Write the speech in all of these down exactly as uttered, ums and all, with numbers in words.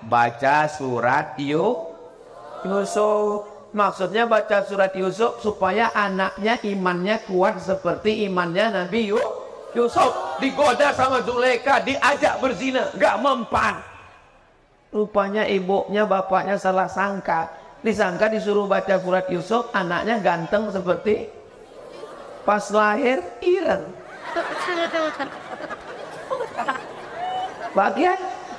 baca surat Yusuf. Maksudnya baca surat Yusuf supaya anaknya imannya kuat seperti imannya Nabi Yusuf. Digoda sama Zulaikha, diajak berzina, gak mempan. Rupanya ibunya bapaknya salah sangka. Disangka disuruh baca surat Yusuf, anaknya ganteng seperti pas lahir ireng. Bagian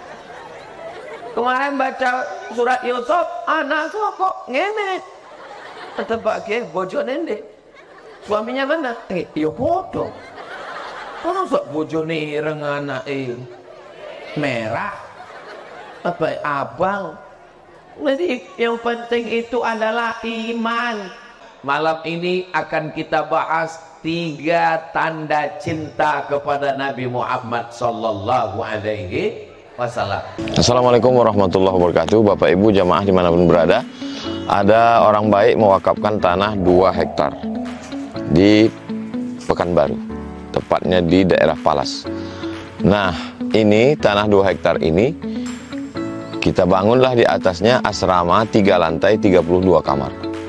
kemarin baca surat Yusuf, anak kok ngene. Tetap bagian bojo nende. Suaminya mana? Eh, iya bodoh. Kalau sok bojo ireng anak eh merah apa abang. Jadi yang penting itu adalah iman. Malam ini akan kita bahas tiga tanda cinta kepada Nabi Muhammad sallallahu alaihi wasallam. Assalamualaikum warahmatullahi wabarakatuh. Bapak Ibu jamaah dimanapun berada, ada orang baik mewakafkan tanah dua hektar di Pekanbaru, tepatnya di daerah Palas. Nah, ini tanah dua hektar ini kita bangunlah di atasnya asrama tiga lantai tiga puluh dua kamar.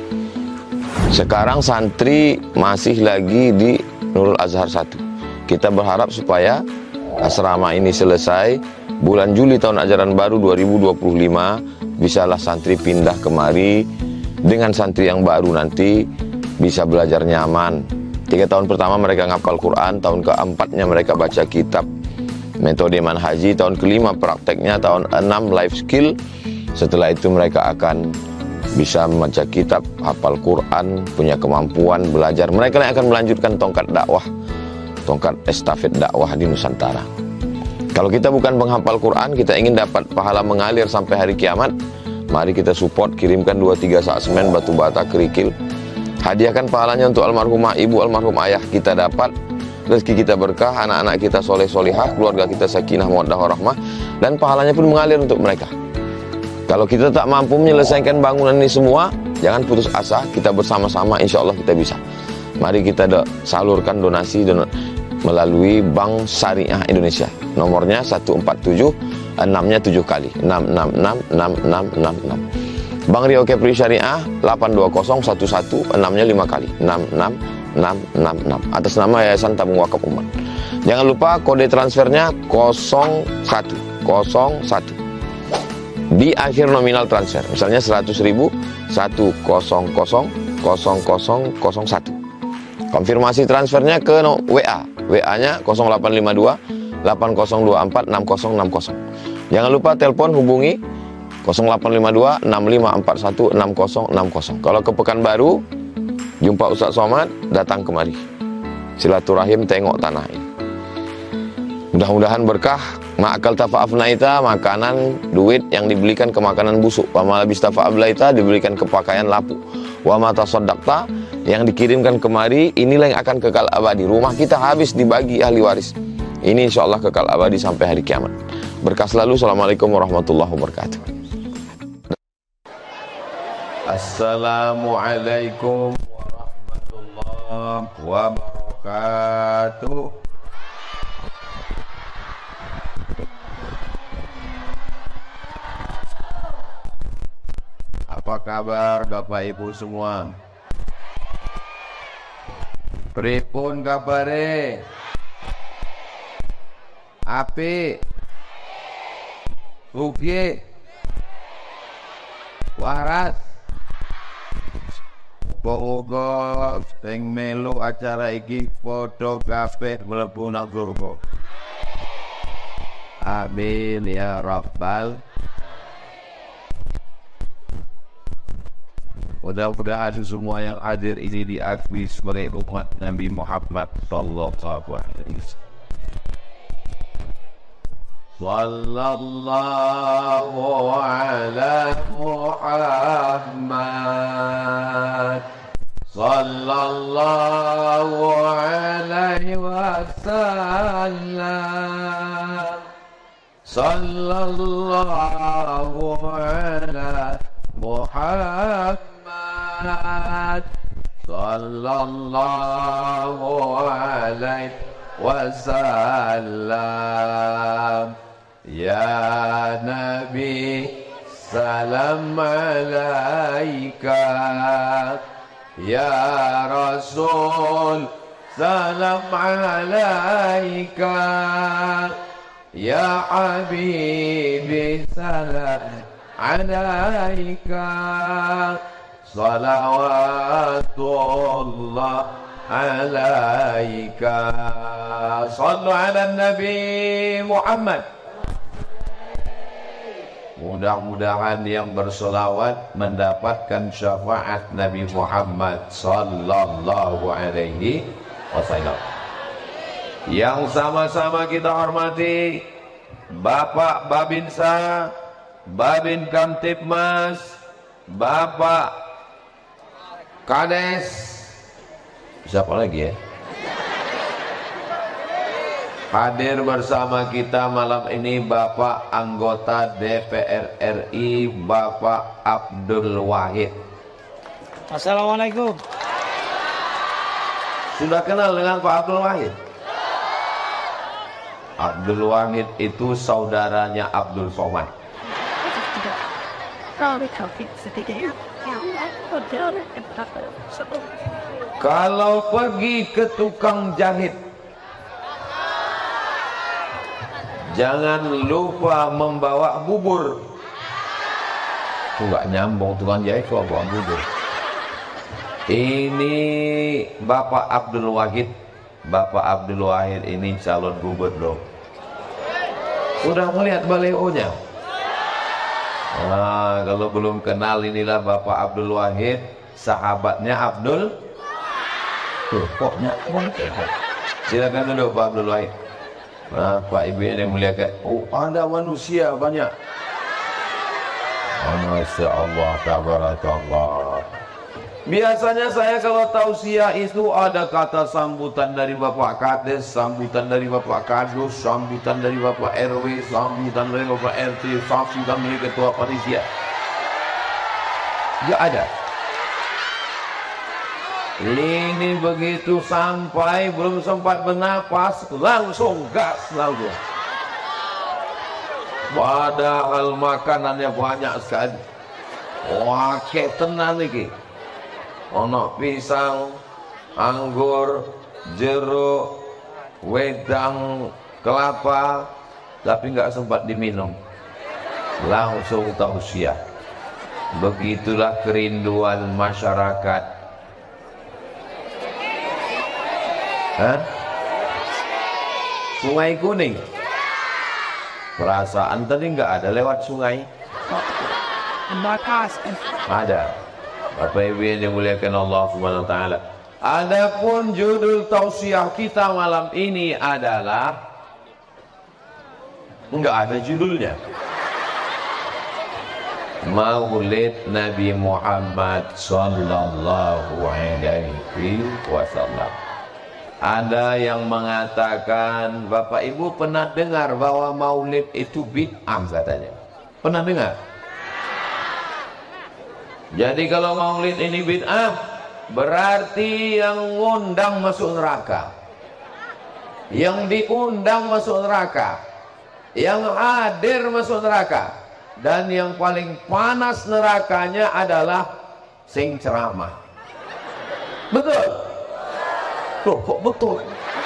Sekarang santri masih lagi di Nurul Azhar satu. Kita berharap supaya asrama ini selesai bulan Juli tahun ajaran baru dua ribu dua puluh lima, bisalah santri pindah kemari. Dengan santri yang baru nanti bisa belajar nyaman. Tiga tahun pertama mereka ngapal Quran, tahun keempatnya mereka baca kitab metode manhaji, tahun kelima prakteknya, tahun enam life skill. Setelah itu mereka akan bisa membaca kitab, hafal Quran, punya kemampuan belajar. Mereka yang akan melanjutkan tongkat dakwah, tongkat estafet dakwah di Nusantara. Kalau kita bukan penghafal Quran, kita ingin dapat pahala mengalir sampai hari kiamat, mari kita support, kirimkan dua tiga sak semen, batu bata, kerikil. Hadiahkan pahalanya untuk almarhumah ibu, almarhum ayah kita dapat. Rezeki kita berkah, anak-anak kita soleh solihah, keluarga kita sakinah mawaddah warahmah, dan pahalanya pun mengalir untuk mereka. Kalau kita tak mampu menyelesaikan bangunan ini semua, jangan putus asa, kita bersama-sama insya Allah kita bisa. Mari kita do salurkan donasi don melalui Bank Syariah Indonesia. Nomornya satu empat tujuh, enam-nya tujuh kali, enam enam enam enam enam enam enam. Bank Rio Kepri Syariah delapan dua nol satu satu, enam-nya lima kali, enam enam enam enam enam, atas nama Yayasan Tabung Wakaf Umat. Jangan lupa kode transfernya nol satu nol satu di akhir nominal transfer, misalnya seratus ribu, seratus nol nol nol satu. Konfirmasi transfernya ke W A, W A-nya nol delapan lima dua, delapan nol dua empat, enam nol enam nol. Jangan lupa telepon hubungi nol delapan lima dua, enam lima empat satu, enam nol enam nol. Kalau ke Pekanbaru, jumpa Ustaz Somad, datang kemari. Silaturahim, tengok tanah ini. Mudah-mudahan berkah. Ma'akal tafa'afnaita, makanan, duit yang dibelikan ke makanan busuk. Wa malabis tafa'ablaita, dibelikan ke pakaian lapuk. Wa mata sodakta, yang dikirimkan kemari, inilah yang akan kekal abadi. Rumah kita habis dibagi ahli waris. Ini insya Allah kekal abadi sampai hari kiamat. Berkah selalu. Assalamualaikum warahmatullahi wabarakatuh. Assalamualaikum warahmatullahi wabarakatuh. Apa kabar Bapak Ibu semua? Pripun kabare? Apik? Ugi? Waras? Pogo sing melu acara iki padha kabeh mlebu nang surga. Amin ya rabbal. Mudah-mudahan semua yang hadir ini diakui sebagai umat Nabi Muhammad sallallahu alaihi wasallam. Sallallahu ala Muhammad sallallahu alaihi wasallam. Sallallahu ala Muhammad sallallahu alaihi wasallam. Ya Nabi salam alaika, ya Rasul salam alaika, ya Habibi salam alaika, salawatullah alaika. Sallu ala Nabi Muhammad. Mudah-mudahan yang bersolawat mendapatkan syafaat Nabi Muhammad sallallahu alaihi wasallam. Yang sama-sama kita hormati Bapak Babinsa, Babin Kamtipmas, Bapak Kades, siapa lagi ya? Hadir bersama kita malam ini Bapak anggota D P R R I Bapak Abdul Wahid. Assalamualaikum. Sudah kenal dengan Pak Abdul Wahid? Abdul Wahid itu saudaranya Abdul Somad. Kalau pergi ke tukang jahit, jangan lupa membawa bubur. Itu nggak nyambung, tukang jahit kok bawa bubur. Ini Bapak Abdul Wahid. Bapak Abdul Wahid ini calon gubernur. Udah melihat baleonya? Nah, kalau belum kenal, inilah Bapak Abdul Wahid, sahabatnya Abdul. Tuh, pokoknya silakan duduk Pak Abdul Wahid. Nah, Pak Ibu yang muliakan. Oh, ada manusia banyak. Oh, Masya Allah, tabarakallah. Biasanya saya kalau tausiah itu ada kata sambutan dari Bapak Kades, sambutan dari Bapak Kadus, sambutan dari Bapak R W, sambutan dari Bapak R T, sambutan dari Ketua Panitia. Gak ada. Ini begitu sampai belum sempat bernapas langsung gas langsung. Padahal makanannya banyak sekali. Wah, kayak tenan nih. Ono pisang, anggur, jeruk, wedang, kelapa, tapi nggak sempat diminum. Langsung tausiah. Begitulah kerinduan masyarakat. Hah? Sungai Kuning. Perasaan tadi nggak ada lewat sungai. Ada. Bapak Ibu yang dimuliakan Allah Subhanahu wa taala. Adapun judul tausiah kita malam ini adalah enggak ada judulnya. Maulid Nabi Muhammad sallallahu alaihi wasallam. Ada yang mengatakan, Bapak Ibu pernah dengar bahwa maulid itu bid'ah katanya. Pernah dengar? Jadi kalau maulid ini bid'ah, berarti yang ngundang masuk neraka, yang diundang masuk neraka, yang hadir masuk neraka, dan yang paling panas nerakanya adalah sing ceramah. Betul? Loh, kok betul?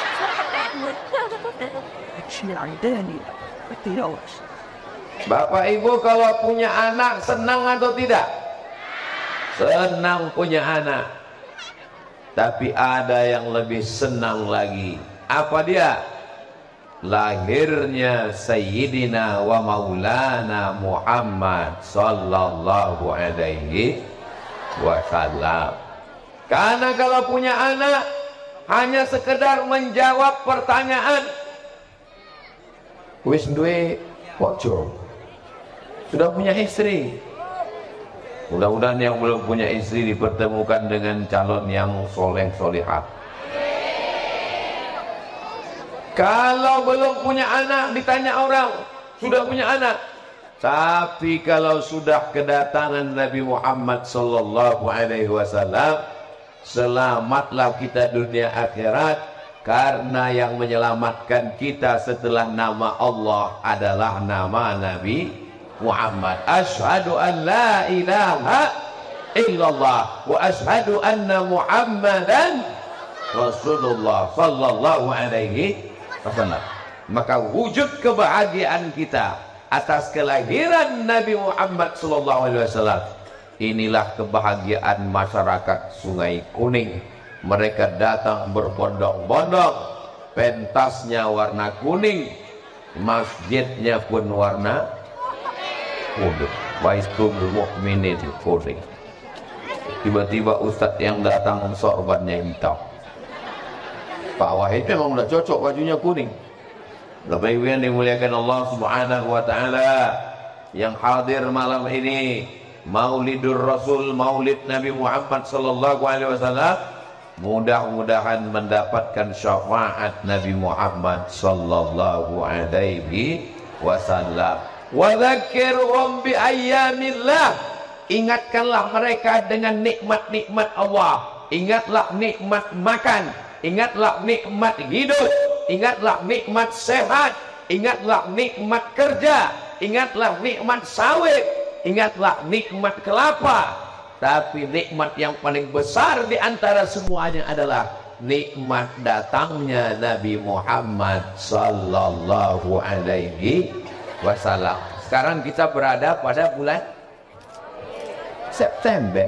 Bapak Ibu kalau punya anak senang atau tidak? Senang punya anak. Tapi ada yang lebih senang lagi. Apa dia? Lahirnya Sayyidina wa Maulana Muhammad sallallahu alaihi wasallam. Karena kalau punya anak hanya sekedar menjawab pertanyaan. Wis duwe bojo, sudah punya istri. Mudah-mudahan yang belum punya istri dipertemukan dengan calon yang soleh solihah. Kalau belum punya anak ditanya orang, sudah punya anak. Tapi kalau sudah kedatangan Nabi Muhammad sallallahu alaihi wasallam, selamatlah kita dunia akhirat. Karena yang menyelamatkan kita setelah nama Allah adalah nama Nabi Muhammad. Asyhadu an la ilaha illallah wa asyhadu anna Muhammadan Rasulullah sallallahu alaihi wasallam. Maka wujud kebahagiaan kita atas kelahiran Nabi Muhammad sallallahu alaihi wasallam, inilah kebahagiaan masyarakat Sungai Kuning. Mereka datang berbondong-bondong, pentasnya warna kuning, masjidnya pun warna kuning. Baitul Mukminin kuning. Tiba-tiba ustadz yang datang sorbannya hitam. Pak Wahid memang udah cocok bajunya kuning. Bapak Ibu yang dimuliakan Allah Subhanahu wa taala, yang hadir malam ini Maulidur Rasul, Maulid Nabi Muhammad sallallahu alaihi wasallam, mudah-mudahan mendapatkan syafaat Nabi Muhammad sallallahu alaihi wasallam. Wa dzakirhum bi ayyamillah, ingatkanlah mereka dengan nikmat-nikmat Allah. Ingatlah nikmat makan, ingatlah nikmat hidup, ingatlah nikmat sehat, ingatlah nikmat kerja, ingatlah nikmat sawit, ingatlah nikmat kelapa. Tapi nikmat yang paling besar di antara semuanya adalah nikmat datangnya Nabi Muhammad sallallahu alaihi wasallam. Sekarang kita berada pada bulan September.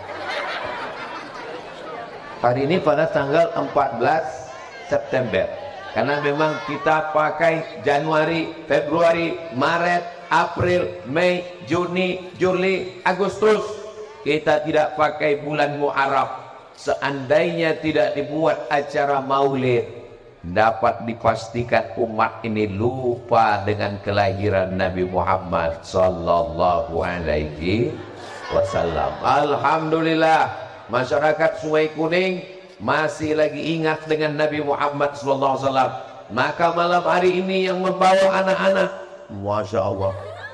Hari ini pada tanggal empat belas September. Karena memang kita pakai Januari, Februari, Maret, April, Mei, Juni, Juli, Agustus. Kita tidak pakai bulan Muharram. Seandainya tidak dibuat acara maulid, dapat dipastikan umat ini lupa dengan kelahiran Nabi Muhammad sallallahu alaihi wasallam. Alhamdulillah, masyarakat Sungai Kuning masih lagi ingat dengan Nabi Muhammad sallallahu alaihi wasallam. Maka malam hari ini yang membawa anak-anak, Masya Allah,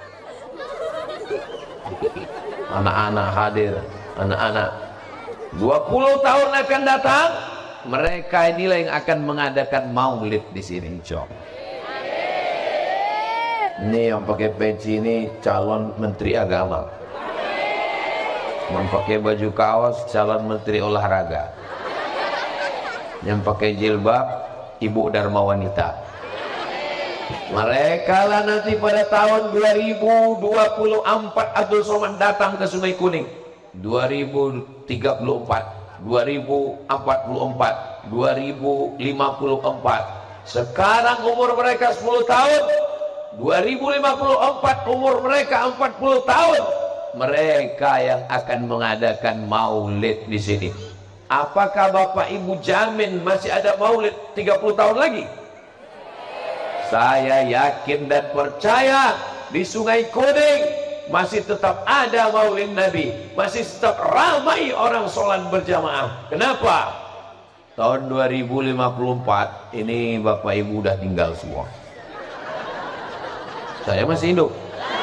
anak-anak hadir, anak-anak dua puluh tahun akan datang, mereka inilah yang akan mengadakan maulid di sini, insya Allah. Ini yang pakai peci ini calon menteri agama, yang pakai baju kaos calon menteri olahraga, yang pakai jilbab ibu dharma wanita. Mereka lah nanti pada tahun dua ribu dua puluh empat Abdul Somad datang ke Sungai Kuning. Dua ribu tiga puluh empat, dua ribu empat puluh empat, dua ribu lima puluh empat. Sekarang umur mereka sepuluh tahun. Dua ribu lima puluh empat umur mereka empat puluh tahun. Mereka yang akan mengadakan maulid di sini. Apakah Bapak Ibu jamin masih ada maulid tiga puluh tahun lagi? Saya yakin dan percaya di Sungai Kuning masih tetap ada maulid Nabi, masih tetap ramai orang sholat berjamaah. Kenapa? Tahun dua ribu lima puluh empat ini Bapak Ibu udah tinggal semua. Saya masih hidup,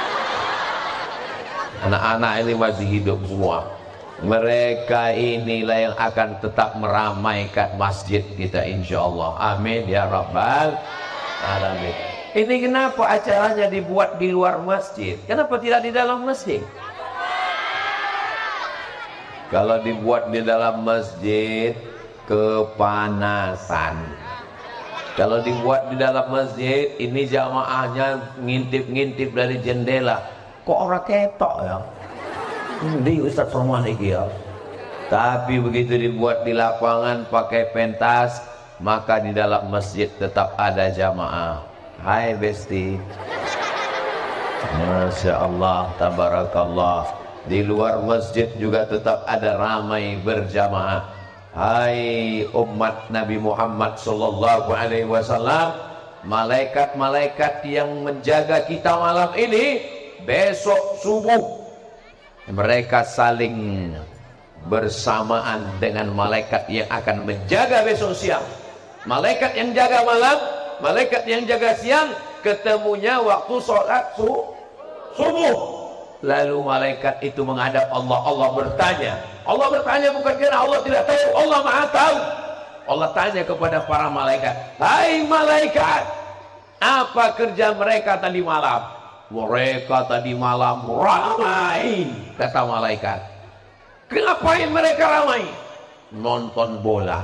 anak-anak ini masih hidup semua. Mereka inilah yang akan tetap meramaikan masjid kita, insya Allah. Amin ya Rabbal Alamin. Ini kenapa acaranya dibuat di luar masjid? Kenapa tidak di dalam masjid? Kalau dibuat di dalam masjid kepanasan. Kalau dibuat di dalam masjid, ini jamaahnya ngintip-ngintip dari jendela. Kok orang ketok ya? Di Ustaz Somad iki ya. Tapi begitu dibuat di lapangan pakai pentas, maka di dalam masjid tetap ada jamaah. Hai Besti, Masya Allah, Tabarakallah. Di luar masjid juga tetap ada ramai berjamaah. Hai umat Nabi Muhammad sallallahu alaihi wasallam, malaikat-malaikat yang menjaga kita malam ini, besok subuh mereka saling bersamaan dengan malaikat yang akan menjaga besok siang. Malaikat yang jaga malam, malaikat yang jaga siang, ketemunya waktu sholat su subuh. Lalu malaikat itu menghadap Allah. Allah bertanya. Allah bertanya bukan karena Allah tidak tahu, Allah Maha tahu. Allah tanya kepada para malaikat, hai malaikat, apa kerja mereka tadi malam? Mereka tadi malam ramai, kata malaikat. Kenapa mereka ramai? Nonton bola.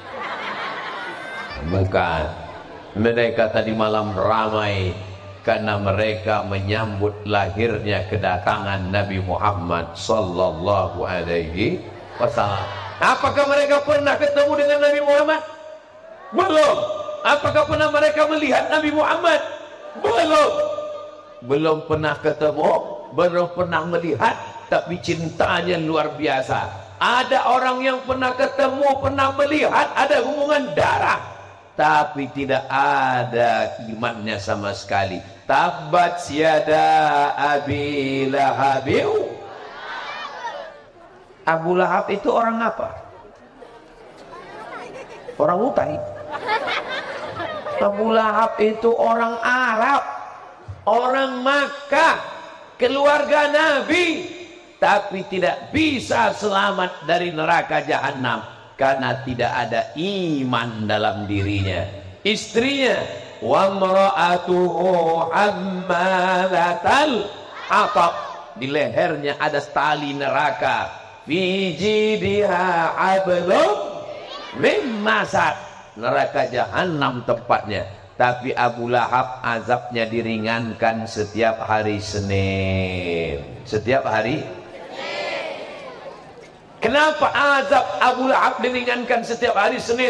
Bukan, mereka tadi malam ramai karena mereka menyambut lahirnya kedatangan Nabi Muhammad sallallahu alaihi wasallam. Apakah mereka pernah ketemu dengan Nabi Muhammad? Belum. Apakah pernah mereka melihat Nabi Muhammad? Belum. Belum pernah ketemu, belum pernah melihat, tapi cintanya luar biasa. Ada orang yang pernah ketemu, pernah melihat, ada hubungan darah, tapi tidak ada imannya sama sekali. Tabbat yada Abi Lahab. Abu Lahab itu orang apa? Orang Utai. Abu Lahab itu orang Arab, orang Makkah, keluarga Nabi, tapi tidak bisa selamat dari neraka jahanam karena tidak ada iman dalam dirinya. Istrinya, wa imra'atuhu hammalatal hatab, di lehernya ada tali neraka. Fi jidha hablum min masad, neraka jahanam tempatnya. Tapi Abu Lahab azabnya diringankan setiap hari Senin. Setiap hari. Kenapa azab Abu Lahab diringankan setiap hari Senin?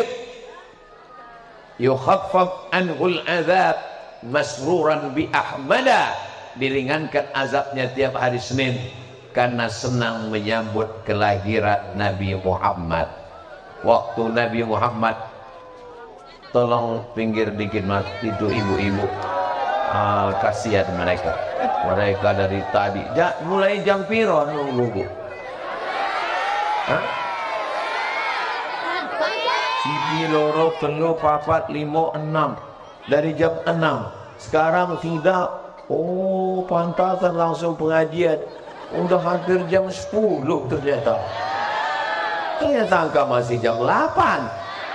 Yukhaffaf anhul azab masruran bi Ahmada, diringankan azabnya tiap hari Senin karena senang menyambut kelahiran Nabi Muhammad. Waktu Nabi Muhammad, tolong pinggir dikit mas, itu ibu-ibu, ah, kasihan mereka. Mereka dari tadi, ja, mulai jam piro nunggu. Hah? Siji loro telu papat limo enam, dari jam enam. Sekarang tidak. Oh, pantasan langsung pengajian. Udah hampir jam sepuluh ternyata. Ternyata angka masih jam delapan.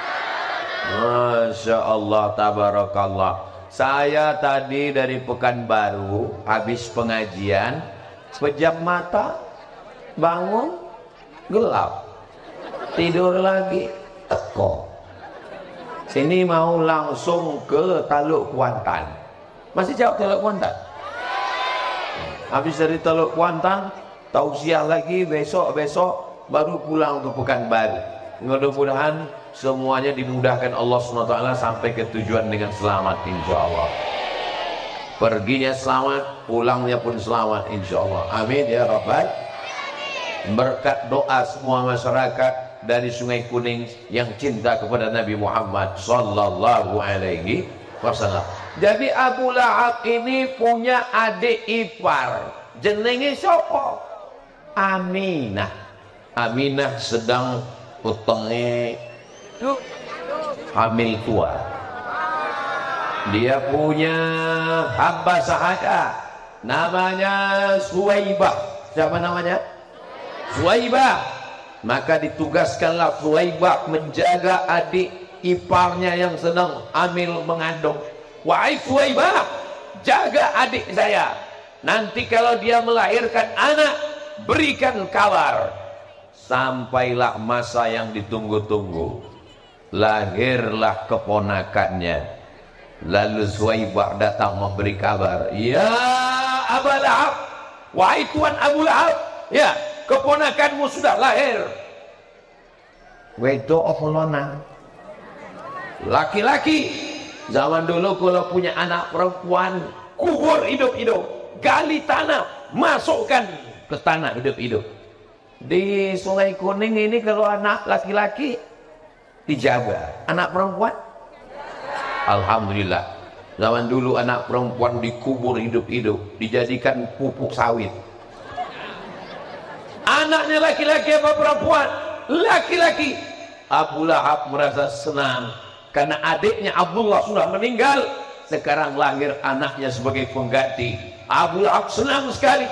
Masya Allah, tabarakallah. Saya tadi dari Pekanbaru habis pengajian, pejam mata, bangun, gelap, tidur lagi, teko. Sini mau langsung ke Teluk Kuantan. Masih jauh Teluk Kuantan? Habis dari Teluk Kuantan, tausiah lagi, besok-besok baru pulang ke Pekanbaru. Mudah-mudahan semuanya dimudahkan Allah subhanahu wa taala sampai ke tujuan dengan selamat insyaallah. Perginya selamat, pulangnya pun selamat insyaallah. Amin ya rabbal. Berkat doa semua masyarakat dari Sungai Kuning yang cinta kepada Nabi Muhammad sallallahu alaihi wasallam. Jadi Abu Lahab ini punya adik ipar, jenenge sapa? Aminah. Aminah sedang utangnya hamil tua. Dia punya hamba sahaya namanya Suwaibah. Siapa namanya? Suwaibah. Maka ditugaskanlah Suwaibah menjaga adik iparnya yang sedang hamil mengandung. Wahai Suwaibah, jaga adik saya. Nanti kalau dia melahirkan anak, berikan kabar. Sampailah masa yang ditunggu-tunggu. Lahirlah keponakannya. Lalu Suwaibah datang memberi kabar. Ya Abu Lahab, wahai Tuan Abu Lahab, ya, keponakanmu sudah lahir. Wedo okolona. Laki-laki. Zaman dulu kalau punya anak perempuan, kubur hidup-hidup, gali tanah, masukkan ke tanah hidup-hidup. Di Sungai Kuning ini kalau anak laki-laki dijaga, anak perempuan alhamdulillah. Zaman dulu anak perempuan dikubur hidup-hidup, dijadikan pupuk sawit. Anaknya laki-laki apa perempuan? Laki-laki. Abu Lahab merasa senang karena adiknya Abdullah sudah meninggal, sekarang lahir anaknya sebagai pengganti. Abu Lahab senang sekali.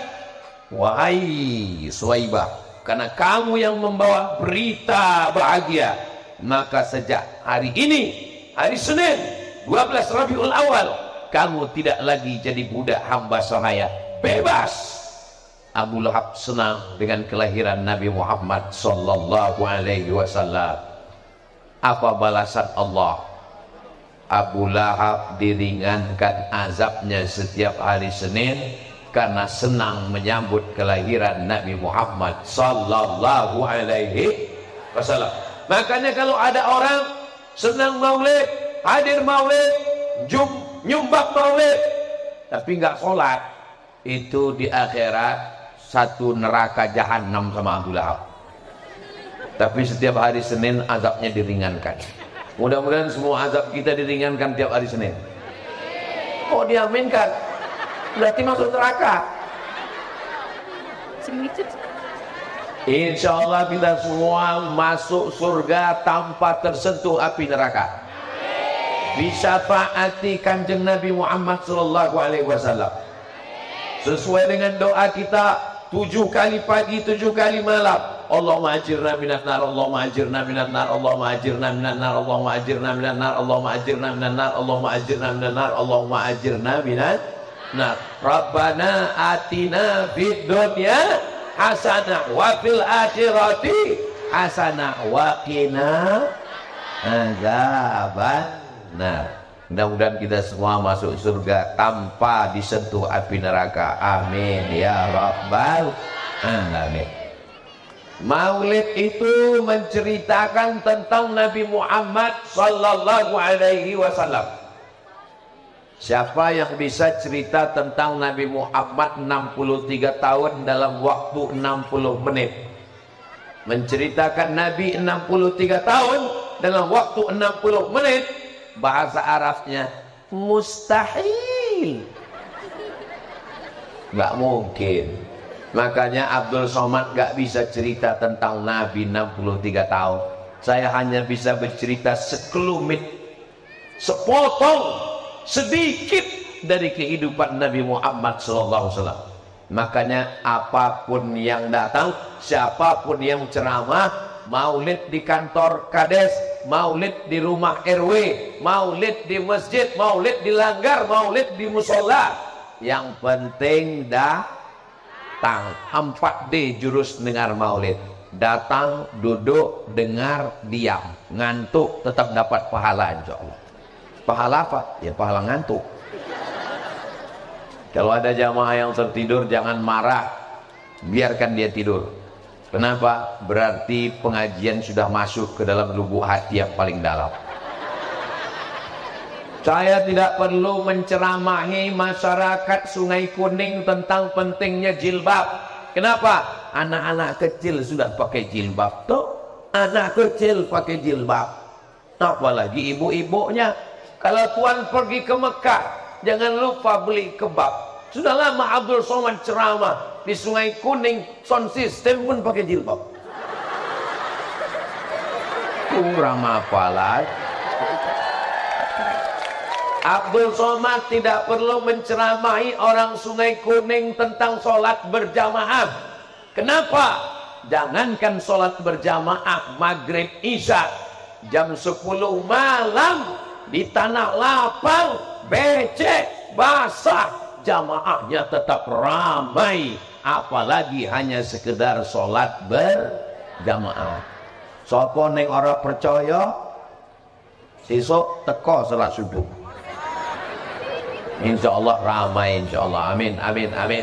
Wahai Suwaibah, karena kamu yang membawa berita bahagia, maka sejak hari ini, hari Senin dua belas Rabiul Awal, kamu tidak lagi jadi budak hamba sahaya, bebas. Abu Lahab senang dengan kelahiran Nabi Muhammad sallallahu alaihi wasallam. Apa balasan Allah? Abu Lahab diringankan azabnya setiap hari Senin karena senang menyambut kelahiran Nabi Muhammad sallallahu alaihi wasallam. Makanya kalau ada orang senang maulid, hadir maulid, jum, nyumbang maulid, tapi nggak sholat, itu di akhirat satu neraka jahanam sama Abu Lahab. Tapi setiap hari Senin azabnya diringankan. Mudah-mudahan semua azab kita diringankan tiap hari Senin. Oh, diaminkan, berarti masuk neraka. Insya Allah kita semua masuk surga tanpa tersentuh api neraka. Bisa taati kanjeng Nabi Muhammad sallallahu alaihi wasallam sesuai dengan doa kita tujuh kali pagi, tujuh kali malam. Allahumma ajirna minan nar, Allahumma ajirna minan nar, Allahumma ajirna minan nar, Allahumma ajirna minan nar, Allahumma ajirna minan nar, Allahumma ajirna minan nar, Allahumma ajirna minan nar. Rabbana atina fid dunya hasanah wa fil akhirati hasanah wa qina adzabannar. Mudah-mudahan kita semua masuk surga tanpa disentuh api neraka. Amin ya rabbal alamin. Maulid itu menceritakan tentang Nabi Muhammad sallallahu alaihi wasallam. Siapa yang bisa cerita tentang Nabi Muhammad enam puluh tiga tahun dalam waktu enam puluh menit? Menceritakan Nabi enam puluh tiga tahun dalam waktu enam puluh menit, bahasa Arabnya mustahil, nggak mungkin. Makanya Abdul Somad nggak bisa cerita tentang Nabi enam puluh tiga tahun. Saya hanya bisa bercerita sekelumit, sepotong, sedikit dari kehidupan Nabi Muhammad sallallahu alaihi wasallam. Makanya apapun yang datang, siapapun yang ceramah, maulid di kantor kades, maulid di rumah R W, maulid di masjid, maulid di langgar, maulid di musola, yang penting datang. Empat D jurus dengar maulid: datang, duduk, dengar, diam. Ngantuk tetap dapat pahala insya Allah. Pahala apa? Ya pahala ngantuk. Kalau ada jamaah yang tertidur, jangan marah, biarkan dia tidur. Kenapa? Berarti pengajian sudah masuk ke dalam lubuk hati yang paling dalam. Saya tidak perlu menceramahi masyarakat Sungai Kuning tentang pentingnya jilbab. Kenapa? Anak-anak kecil sudah pakai jilbab. Tuh, anak kecil pakai jilbab. Apalagi ibu-ibunya. Kalau tuan pergi ke Mekah, jangan lupa beli kebab. Sudah lama Abdul Somad ceramah di Sungai Kuning, sound system pun pakai jilbab. Kurang apa lagi? Abdul Somad tidak perlu menceramahi orang Sungai Kuning tentang sholat berjamaah. Kenapa? Jangankan sholat berjamaah maghrib isya, jam sepuluh malam di tanah lapang, becek, basah, jamaahnya tetap ramai. Apalagi hanya sekedar sholat berjamaah. Sopo neng orang percaya, sesuk teko salat subuh. Insya Allah ramai, insya Allah. Amin, amin, amin.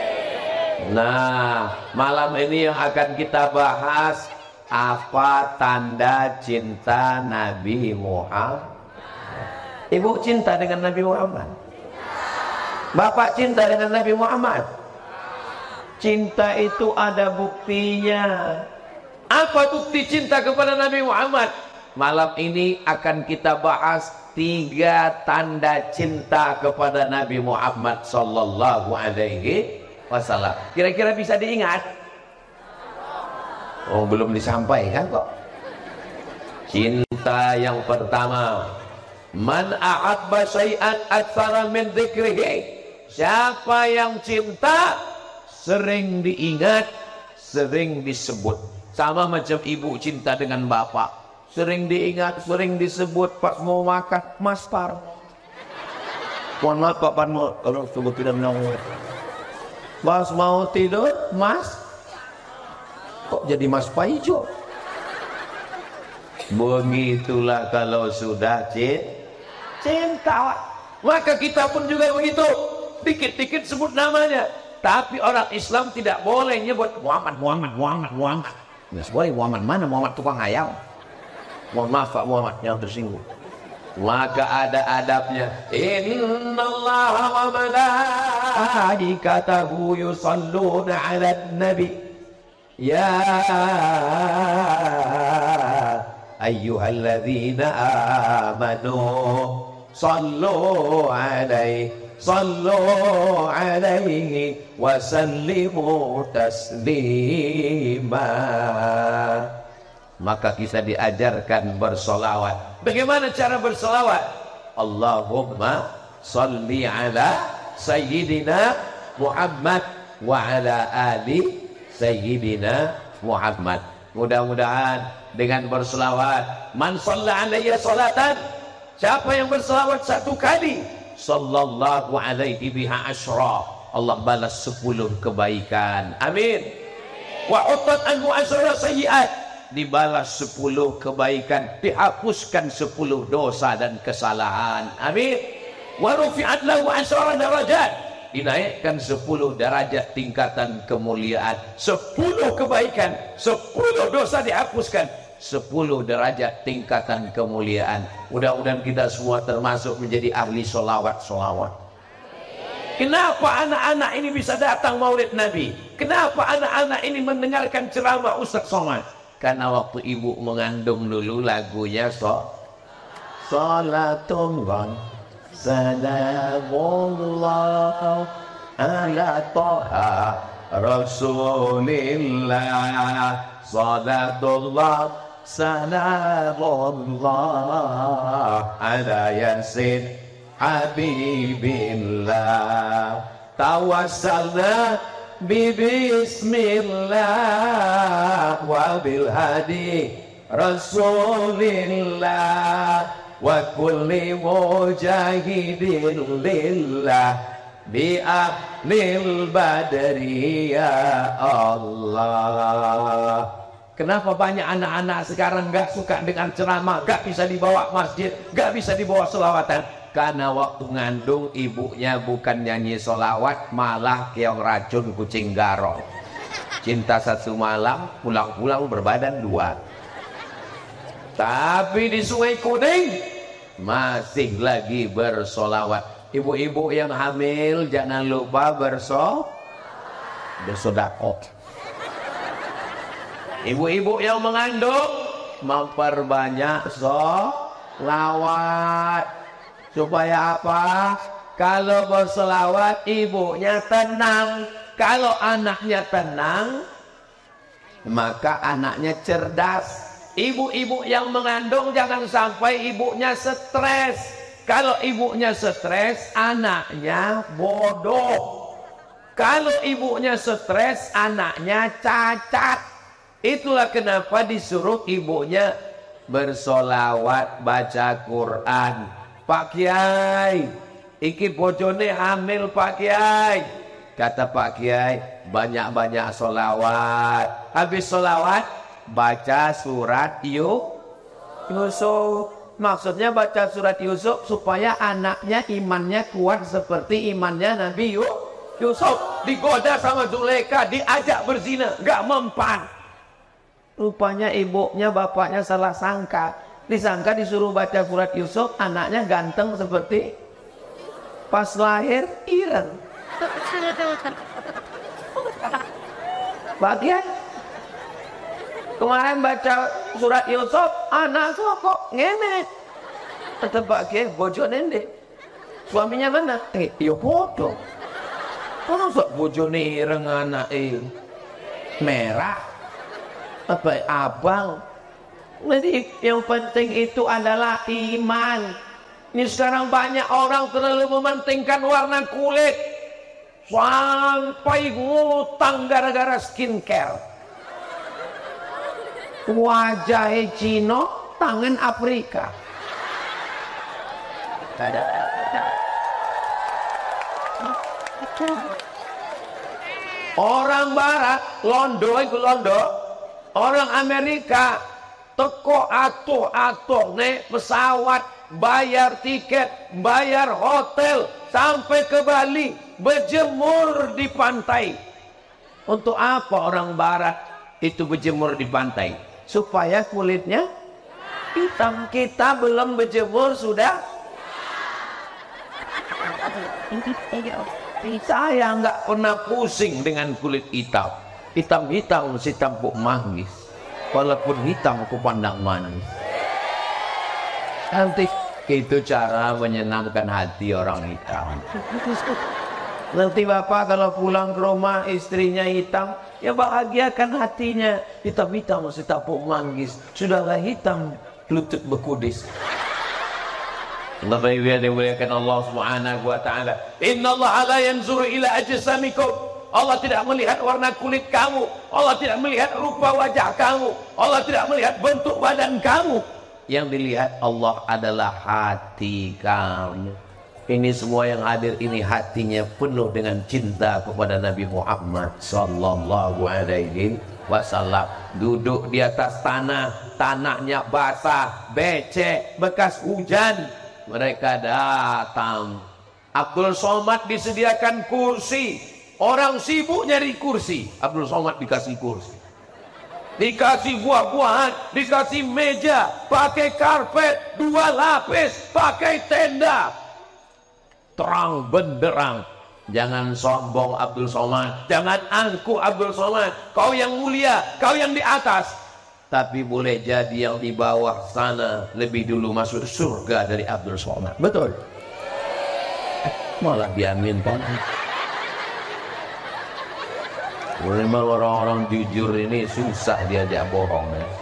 Nah, malam ini yang akan kita bahas, apa tanda cinta Nabi Muhammad? Ibu cinta dengan Nabi Muhammad? Bapak cinta dengan Nabi Muhammad? Cinta itu ada buktinya. Apa bukti cinta kepada Nabi Muhammad? Malam ini akan kita bahas tiga tanda cinta kepada Nabi Muhammad sallallahu alaihi wasallam. Kira-kira bisa diingat? Oh, belum disampaikan kok. Cinta yang pertama, man ahabba syai'an aktsara min dzikrihi. Siapa yang cinta sering diingat, sering disebut. Sama macam ibu cinta dengan bapak. sering diingat, sering disebut pas mau makan, Mas Par. Mohon maaf Pak Parmo kalau sebut tidak menanggung. Pas mau tidur, Mas. Kok jadi Mas Paijo? Begitulah kalau sudah cinta. Maka kita pun juga begitu. Dikit-dikit sebut namanya. Tapi orang Islam tidak boleh nyebut Muhammad, Muhammad, Muhammad, Muhammad. Nggak boleh. Muhammad mana? Muhammad tukang ayam. Mohon maaf Pak Muhammad yang tersinggung. Maka ada adabnya. Innallaha wa malaikatahu yusalluna 'alan nabi. Ya ayyuhalladzina amanu sallu 'alaihi sallu 'alaihi wa sallimu taslima. Maka kita diajarkan bersolawat. Bagaimana cara bersolawat? Allahumma salli ala Sayyidina Muhammad wa ala ali Sayyidina Muhammad. Mudah-mudahan dengan bersolawat, man shalla alayya salatan, siapa yang bersolawat satu kali, sallallahu alaihi biha asyra, Allah balas sepuluh kebaikan. Amin. Wa utat anhu asyra sayyi'at, dibalas sepuluh kebaikan, dihapuskan sepuluh dosa dan kesalahan. Amin. Wa rufi'at lahu asyara darajat, dinaikkan sepuluh derajat tingkatan kemuliaan. Sepuluh kebaikan, sepuluh dosa dihapuskan, sepuluh derajat tingkatan kemuliaan. Mudah-mudahan kita semua termasuk menjadi ahli solawat-solawat. Kenapa anak-anak ini bisa datang maulid Nabi? Kenapa anak-anak ini mendengarkan ceramah Ustaz Somad? Karena waktu ibu mengandung dulu lagunya so Salatullah Salamullah ala Taha Rasulillah, Salatullah Salamullah ala Yasin Habibillah, tawassalna Bismillah wa bil hadi Rasulillah wa kulli mujahidin lillah bi ahlil badri ya Allah. Kenapa banyak anak-anak sekarang gak suka dengan ceramah, gak bisa dibawa masjid, gak bisa dibawa selawatan? Karena waktu ngandung ibunya bukan nyanyi solawat, malah keong racun kucing garong. Cinta satu malam, pulang-pulang berbadan dua. Tapi di Sungai Kuning masih lagi bersolawat. Ibu-ibu yang hamil jangan lupa berso bersedekah. Ibu-ibu yang mengandung memperbanyak solawat. Supaya apa? Kalau berselawat ibunya tenang. Kalau anaknya tenang, maka anaknya cerdas. Ibu-ibu yang mengandung jangan sampai ibunya stres. Kalau ibunya stres, anaknya bodoh. Kalau ibunya stres, anaknya cacat. Itulah kenapa disuruh ibunya bersolawat, baca Quran. Pak Kiai, iki bojone hamil Pak Kiai. Kata Pak Kiai, banyak-banyak solawat. Habis solawat, baca surat Yusuf. Maksudnya baca surat Yusuf supaya anaknya imannya kuat seperti imannya Nabi Yusuf. Digoda sama Zulaikha, diajak berzina, gak mempan. Rupanya ibunya, bapaknya salah sangka. Disangka disuruh baca surat Yusuf, anaknya ganteng seperti pas lahir ireng. Bagian kemarin baca surat Yusuf, anak kok ngene. Kata Pak Kiai, bojone ndek. Suaminya mana? Eh, yo foto. Kono sok bojone ireng anake merah. Apa abang? Jadi yang penting itu adalah iman. Ini sekarang banyak orang terlalu mementingkan warna kulit sampai ngutang gara-gara skincare. Wajah Cino tangan Afrika. Ada. Orang Barat, Londo itu Londo, orang Amerika teko atuh-atuh naik pesawat, bayar tiket, bayar hotel sampai ke Bali, berjemur di pantai. Untuk apa orang Barat itu berjemur di pantai? Supaya kulitnya hitam. Kita belum berjemur sudah. Saya nggak pernah pusing dengan kulit hitam. Hitam-hitam si tampuk manggis. Walaupun hitam aku pandang manis. Nanti itu cara menyenangkan hati orang hitam. Nanti bapak kalau pulang ke rumah istrinya hitam, ya bahagiakan hatinya. Hitam-hitam si tampuk manggis. Sudahlah hitam lutut bekudis. Allah dimuliakan Allah Subhanahu wa taala. Innallaha la yanzuru ila ajsamikum. Allah tidak melihat warna kulit kamu. Allah tidak melihat rupa wajah kamu. Allah tidak melihat bentuk badan kamu. Yang dilihat Allah adalah hati kamu. Ini semua yang hadir ini hatinya penuh dengan cinta kepada Nabi Muhammad sallallahu alaihi wasallam. Duduk di atas tanah, tanahnya basah, becek, bekas hujan. Mereka datang. Abdul Somad disediakan kursi. Orang sibuk nyari kursi, Abdul Somad dikasih kursi. Dikasih buah-buahan, dikasih meja, pakai karpet, dua lapis, pakai tenda. Terang benderang. Jangan sombong Abdul Somad. Jangan angkuh Abdul Somad. Kau yang mulia, kau yang di atas. Tapi boleh jadi yang di bawah sana lebih dulu masuk surga dari Abdul Somad. Betul? Eh, malah diamin kan? Memang orang-orang jujur ini susah diajak bohong ya.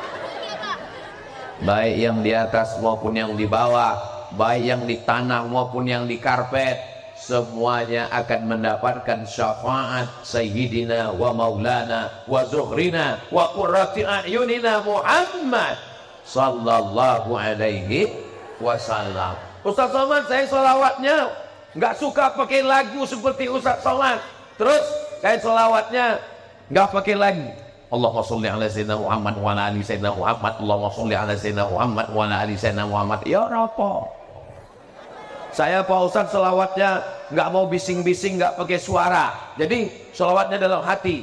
Baik yang di atas maupun yang di bawah, baik yang di tanah maupun yang di karpet, semuanya akan mendapatkan syafaat Sayyidina wa Maulana wa Zuhrina wa Qurrati A'yunina Muhammad sallallahu alaihi wasallam. Ustaz Somad, saya selawatnya nggak suka pakai lagu seperti Ustaz Somad. Terus saya selawatnya nggak pakai lagu. Allahumma sholli ala sayyidina Muhammad wa ala ali sayyidina Muhammad. Allahumma sholli ala sayyidina Muhammad wa ala ali sayyidina Muhammad. Ya apa? Saya Pak Ustadz selawatnya nggak mau bising-bising, nggak pakai suara. Jadi selawatnya dalam hati.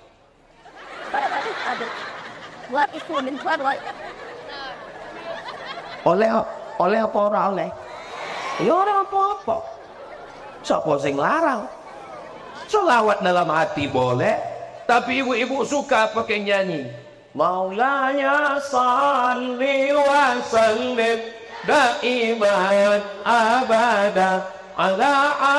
Oleh oleh apa orang oleh? Ya orang apa-apa. Siapa sing larang? Selawat dalam hati boleh, tapi ibu-ibu suka pakai nyanyi. Maulanya salli wa sallim daiman abada ala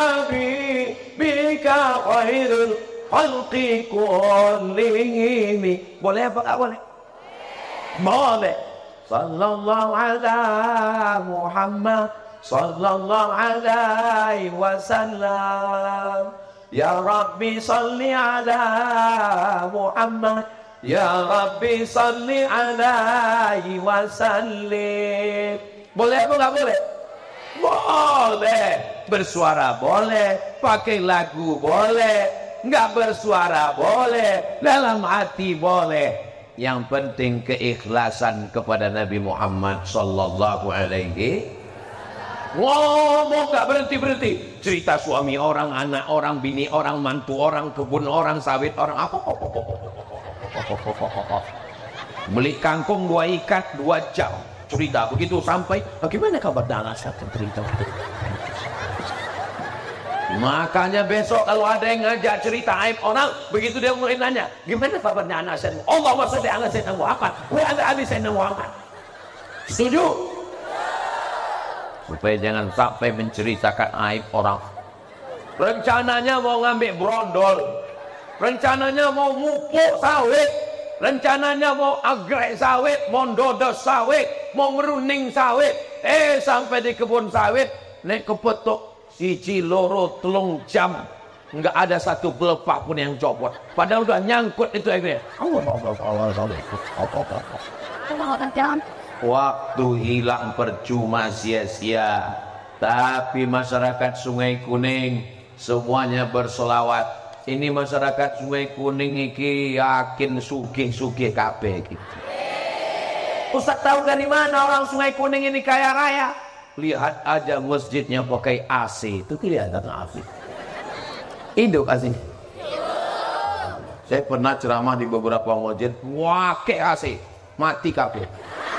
habibika khairul khalqi kullihim. Boleh apa tak boleh? Boleh. Sallallahu ala Muhammad sallallahu alaihi wasallam. Ya Rabbi salli ala Muhammad, ya Rabbi salli alaihi wasallim. Boleh apa enggak boleh? Boleh. Bersuara boleh, pakai lagu boleh, enggak bersuara boleh, dalam hati boleh. Yang penting keikhlasan kepada Nabi Muhammad sallallahu alaihi. Ngomong gak berhenti-berhenti. Cerita suami orang, anak orang, bini orang, mantu orang, kebun orang, sawit orang, apa? Beli kangkung dua ikat dua jam. Cerita begitu sampai, bagaimana kabar Dana? Satu cerita. Makanya besok kalau ada yang ngajak cerita aib orang, begitu dia mulai nanya, gimana kabarnya anak saya? Allah maksudnya anak saya Muhammad. Wa ada anak saya Muhammad. Setuju? Supaya jangan sampai menceritakan aib orang. Rencananya mau ngambil brondol, rencananya mau mupuk sawit, rencananya mau agrek sawit, mau dodos sawit, mau ngeruning sawit. Eh sampai di kebun sawit, nek kepetuk siji loro telung jam, nggak ada satu pelepah pun yang copot. Padahal udah nyangkut itu akhirnya. waktu hilang percuma sia-sia. Tapi masyarakat Sungai Kuning semuanya bersolawat. Ini masyarakat Sungai Kuning iki yakin sugih-sugih kabeh gitu. Ustaz tahu dari mana orang Sungai Kuning ini kaya raya? Lihat aja masjidnya pakai A C, itu kelihatan A C. Hidup A C. Saya pernah ceramah di beberapa masjid, wake A C, mati kabeh.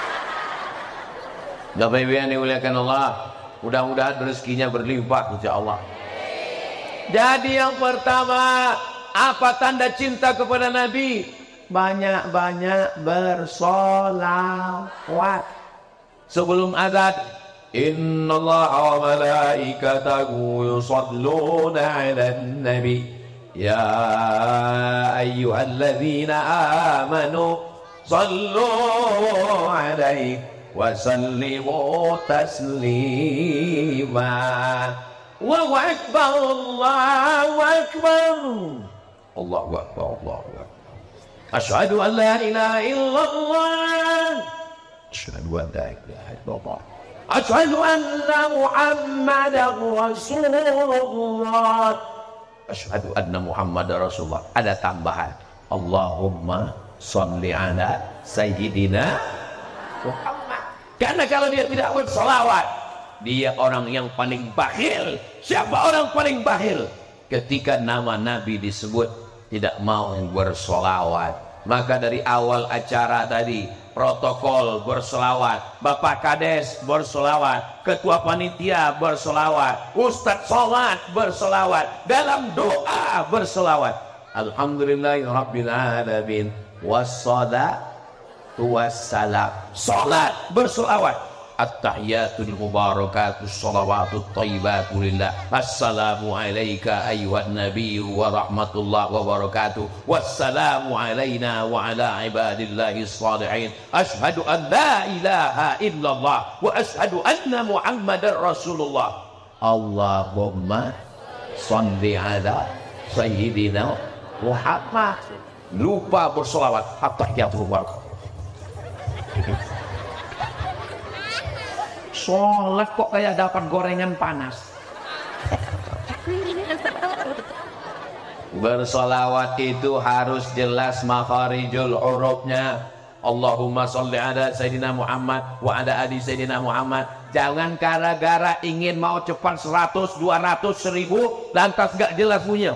Bapak Ibu yang dimuliakan Allah, mudah-mudahan rezekinya berlimpah insya Allah. Jadi yang pertama, apa tanda cinta kepada Nabi? Banyak-banyak bersolawat. Sebelum azan, innallaha wa malaikatahu yusalluna 'alan nabi ya ayyuhalladzina amanu sallu 'alaihi wa sallimu taslima. Allahu akbar, Allahu akbar, Allahu akbar, Allahu akbar. Asyhadu an la ilaha illallah, asyhadu an la ilaha illallah, asyhadu anna Muhammadar Rasulullah, asyhadu anna Muhammadar Rasulullah. Ada tambahan, Allahumma sholli ala sayyidina Muhammad. Karena kalau dia tidak bersolawat, dia orang yang paling bakhil. Siapa orang paling bakhil? Ketika nama Nabi disebut tidak mau bersolawat. Maka dari awal acara tadi, protokol bersolawat, Bapak Kades bersolawat, Ketua Panitia bersolawat, Ustadz sholat bersolawat, dalam doa bersolawat. Alhamdulillahirabbil alamin wassalatu wassalam. Sholat bersolawat. At-tahiyatul mubarakatus salawatut thayyibatu lillah. Assalamu alayka ayyuhan nabiyyu wa rahmatullahi wa barakatuh. Wassalamu alayna wa ala ibadillahis shalihin. Asyhadu an la ilaha illallah wa asyhadu anna Muhammadar Rasulullah. Allahumma shalli ala sayyidina Muhammad. Lupa bersolawat. At-tahiyatul mubarakatuh. Sholat kok kayak dapat gorengan panas. Bersolawat itu harus jelas makharijul hurufnya. Allahumma sholli ala sayyidina Muhammad wa ala ali sayyidina Muhammad. Jangan gara-gara ingin mau cepat seratus, dua ratus, seribu lantas gak jelas bunyinya.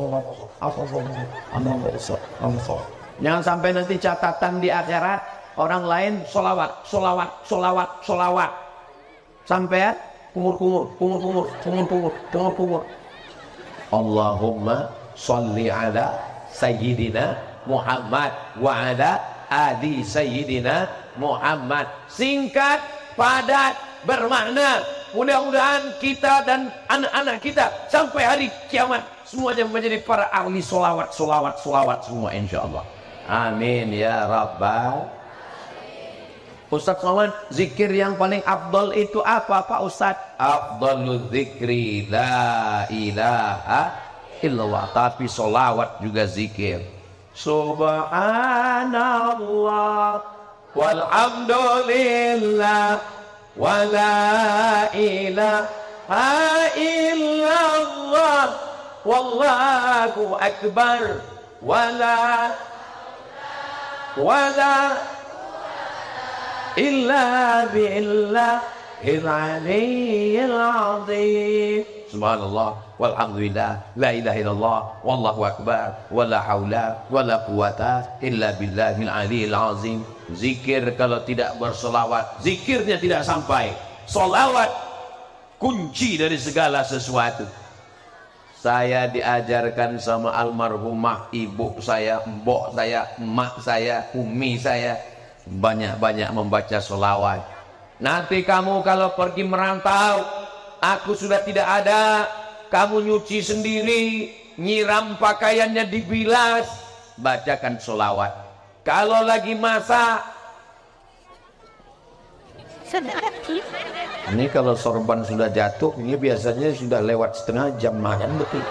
Jangan sampai nanti catatan di akhirat orang lain solawat, solawat, solawat, solawat. Sampai kumur-kumur, kumur-kumur, kumur-kumur, kumur-kumur. Allahumma sholli ala sayyidina Muhammad wa ala ali sayyidina Muhammad. Singkat, padat, bermakna. Mudah-mudahan kita dan anak-anak kita sampai hari kiamat semuanya menjadi para ahli solawat, solawat, solawat semua insyaallah. Amin ya rabbal. Ustaz Somad, zikir yang paling afdal itu apa Pak Ustaz? Afdalul zikri la ilaha illallah. Tapi solawat juga zikir. Subhanallah walhamdulillah wa la ilaha illallah wallahu akbar wa la wa la illa billahil aliyyil azim. Subhanallah walhamdulillah la ilaha illallah wallahu akbar wala haula wala quwata illa billahil aliyyil azim. Zikir kalau tidak bersolawat, zikirnya tidak sampai. Solawat kunci dari segala sesuatu. Saya diajarkan sama almarhumah ibu saya, mbok saya, emak saya, umi saya, banyak-banyak membaca solawat. Nanti kamu kalau pergi merantau, aku sudah tidak ada, kamu nyuci sendiri, nyiram pakaiannya dibilas, bacakan solawat. Kalau lagi masak, ini kalau sorban sudah jatuh, ini biasanya sudah lewat setengah jam makan betul.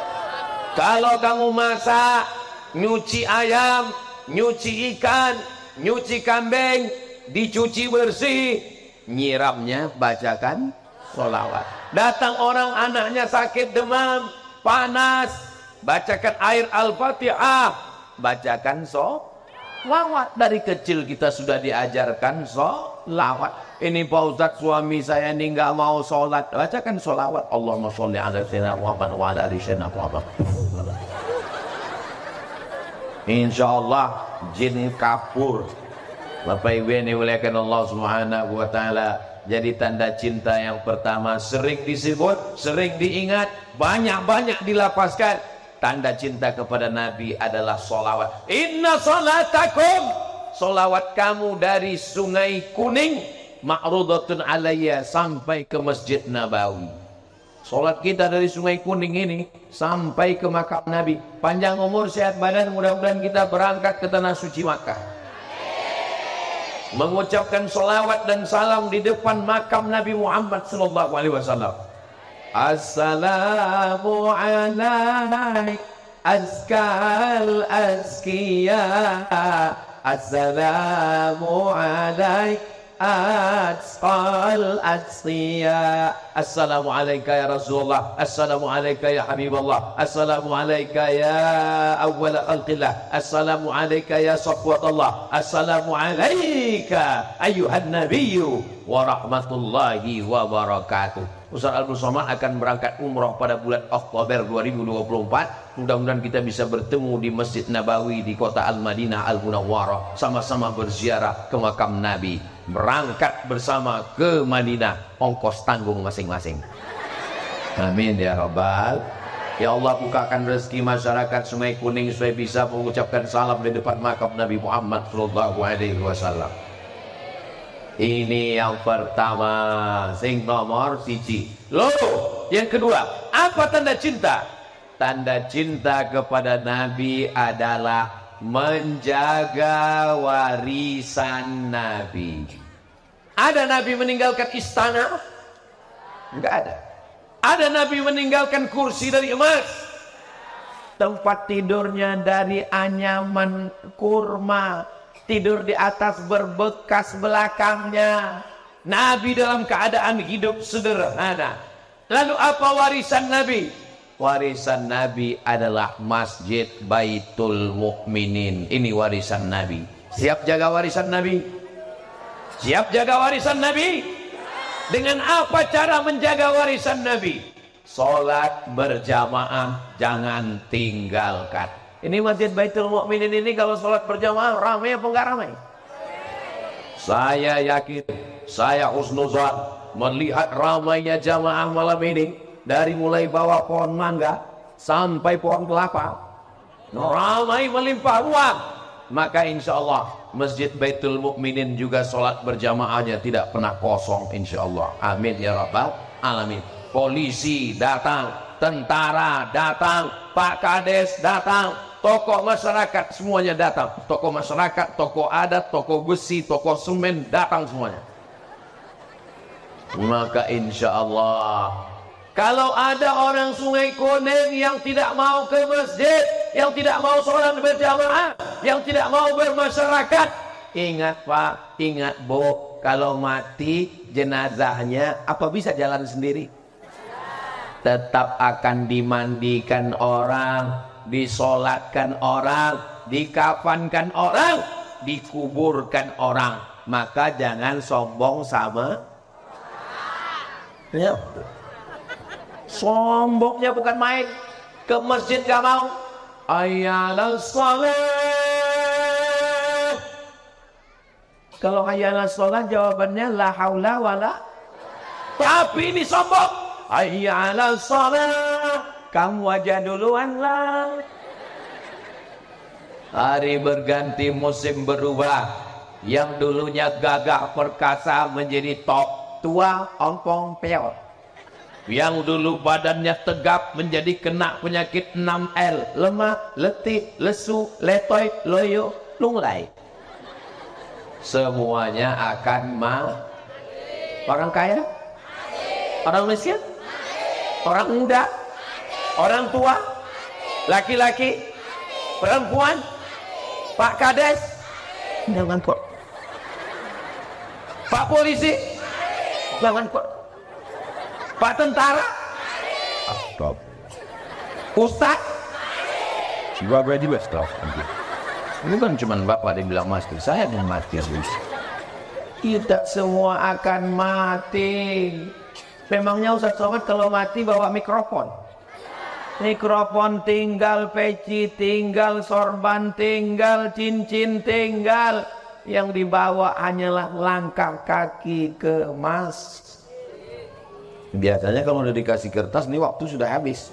Kalau kamu masak, nyuci ayam, nyuci ikan, nyuci kambing, dicuci bersih, nyiramnya bacakan sholawat. Datang orang anaknya sakit demam, panas, bacakan air Al-Fatihah, bacakan sholawat. Dari kecil kita sudah diajarkan sholawat. Ini Pak Ustadz, suami saya ini nggak mau sholat, bacakan sholawat. Allahumma sholli ala sayyidina Muhammad wa ala ali sayyidina Muhammad. Insya Allah jin kapur. Bapak Ibu yang dimuliakan Allah Subhanahu wa taala, jadi tanda cinta yang pertama sering disebut, sering diingat, banyak-banyak dilapaskan. Tanda cinta kepada Nabi adalah sholawat. Inna sholatakum, sholawat kamu dari Sungai Kuning ma'rudatun alayya sampai ke Masjid Nabawi. Sholat kita dari Sungai Kuning ini sampai ke makam Nabi. Panjang umur, sehat badan, mudah-mudahan kita berangkat ke tanah suci Makkah, mengucapkan sholawat dan salam di depan makam Nabi Muhammad sallallahu alaihi wasallam. Assalamu alaik azkal azkiya, assalamu alaik Asqal asqiya. Assalamu alayka ya Rasulullah, assalamu alayka ya Habiballah, assalamu alayka ya awwal khalqillah, assalamu alayka ya safwatullah, assalamu alayka ayyuhan nabiyyu wa rahmatullahi wa barakatuh. Ustaz Abdul Somad akan berangkat umrah pada bulan Oktober dua ribu dua puluh empat. Mudah-mudahan kita bisa bertemu di Masjid Nabawi di kota Al-Madinah Al-Munawwarah, sama-sama berziarah ke makam Nabi, berangkat bersama ke Madinah, ongkos tanggung masing-masing. Amin ya Rabbal. Ya Allah, bukakan rezeki masyarakat Sungai Kuning supaya bisa mengucapkan salam di depan makam Nabi Muhammad sallallahu alaihi wasallam. Ini yang pertama, sing nomor siji. Loh, yang kedua, apa tanda cinta? Tanda cinta kepada Nabi adalah menjaga warisan Nabi. Ada Nabi meninggalkan istana? Enggak ada. Ada Nabi meninggalkan kursi dari emas? Tempat tidurnya dari anyaman kurma, tidur di atas berbekas belakangnya. Nabi dalam keadaan hidup sederhana. Lalu apa warisan Nabi? Warisan Nabi adalah Masjid Baitul Mukminin. Ini warisan Nabi. Siap jaga warisan Nabi? Siap jaga warisan Nabi? Dengan apa cara menjaga warisan Nabi? Sholat berjamaah jangan tinggalkan. Ini Masjid Baitul Mukminin ini kalau sholat berjamaah ramai apa enggak ramai? Saya yakin, saya husnuzan melihat ramainya jamaah malam ini. Dari mulai bawah pohon mangga sampai pohon kelapa, ramai melimpah ruah. Maka insya Allah Masjid Baitul Mukminin juga sholat berjamaahnya tidak pernah kosong insya Allah. Amin ya Rabbal Alamin. Polisi datang, tentara datang, Pak Kades datang, tokoh masyarakat semuanya datang. Tokoh masyarakat, tokoh adat, tokoh besi, tokoh semen datang semuanya. Maka insya Allah, kalau ada orang Sungai Kuning yang tidak mau ke masjid, yang tidak mau sholat berjamaah, yang tidak mau bermasyarakat, ingat Pak, ingat Bu, kalau mati jenazahnya apa bisa jalan sendiri? Tetap akan dimandikan orang, disolatkan orang, dikafankan orang, dikuburkan orang. Maka jangan sombong sama ya. Sombongnya bukan main. Ke masjid gak mau. Hayyalah sholat. Kalau hayyalah sholat jawabannya la haula wala. Tapi ini sombong. Hayyalah sholat. Kamu aja duluan lah. Hari berganti, musim berubah. Yang dulunya gagah perkasa menjadi tok, tua ompong peot. Yang dulu badannya tegap menjadi kena penyakit enam L, lemah, letih, lesu, letoy, loyo, lunglai. Semuanya akan mati. Orang kaya, orang miskin, orang muda, orang tua, laki-laki, perempuan, Pak Kades, Jangan kok. Pak polisi, jangan kok. Pak tentara, ah, stop. Ustaz, gua ready mas, stop. Ini kan cuma bapak yang bilang mati, saya yang mati habis. Kita semua akan mati. Memangnya Ustaz Somad kalau mati bawa mikrofon? Mikrofon tinggal, peci tinggal, sorban tinggal, cincin tinggal. Yang dibawa hanyalah langkah kaki ke mas. Biasanya kalau udah dikasih kertas nih waktu sudah habis.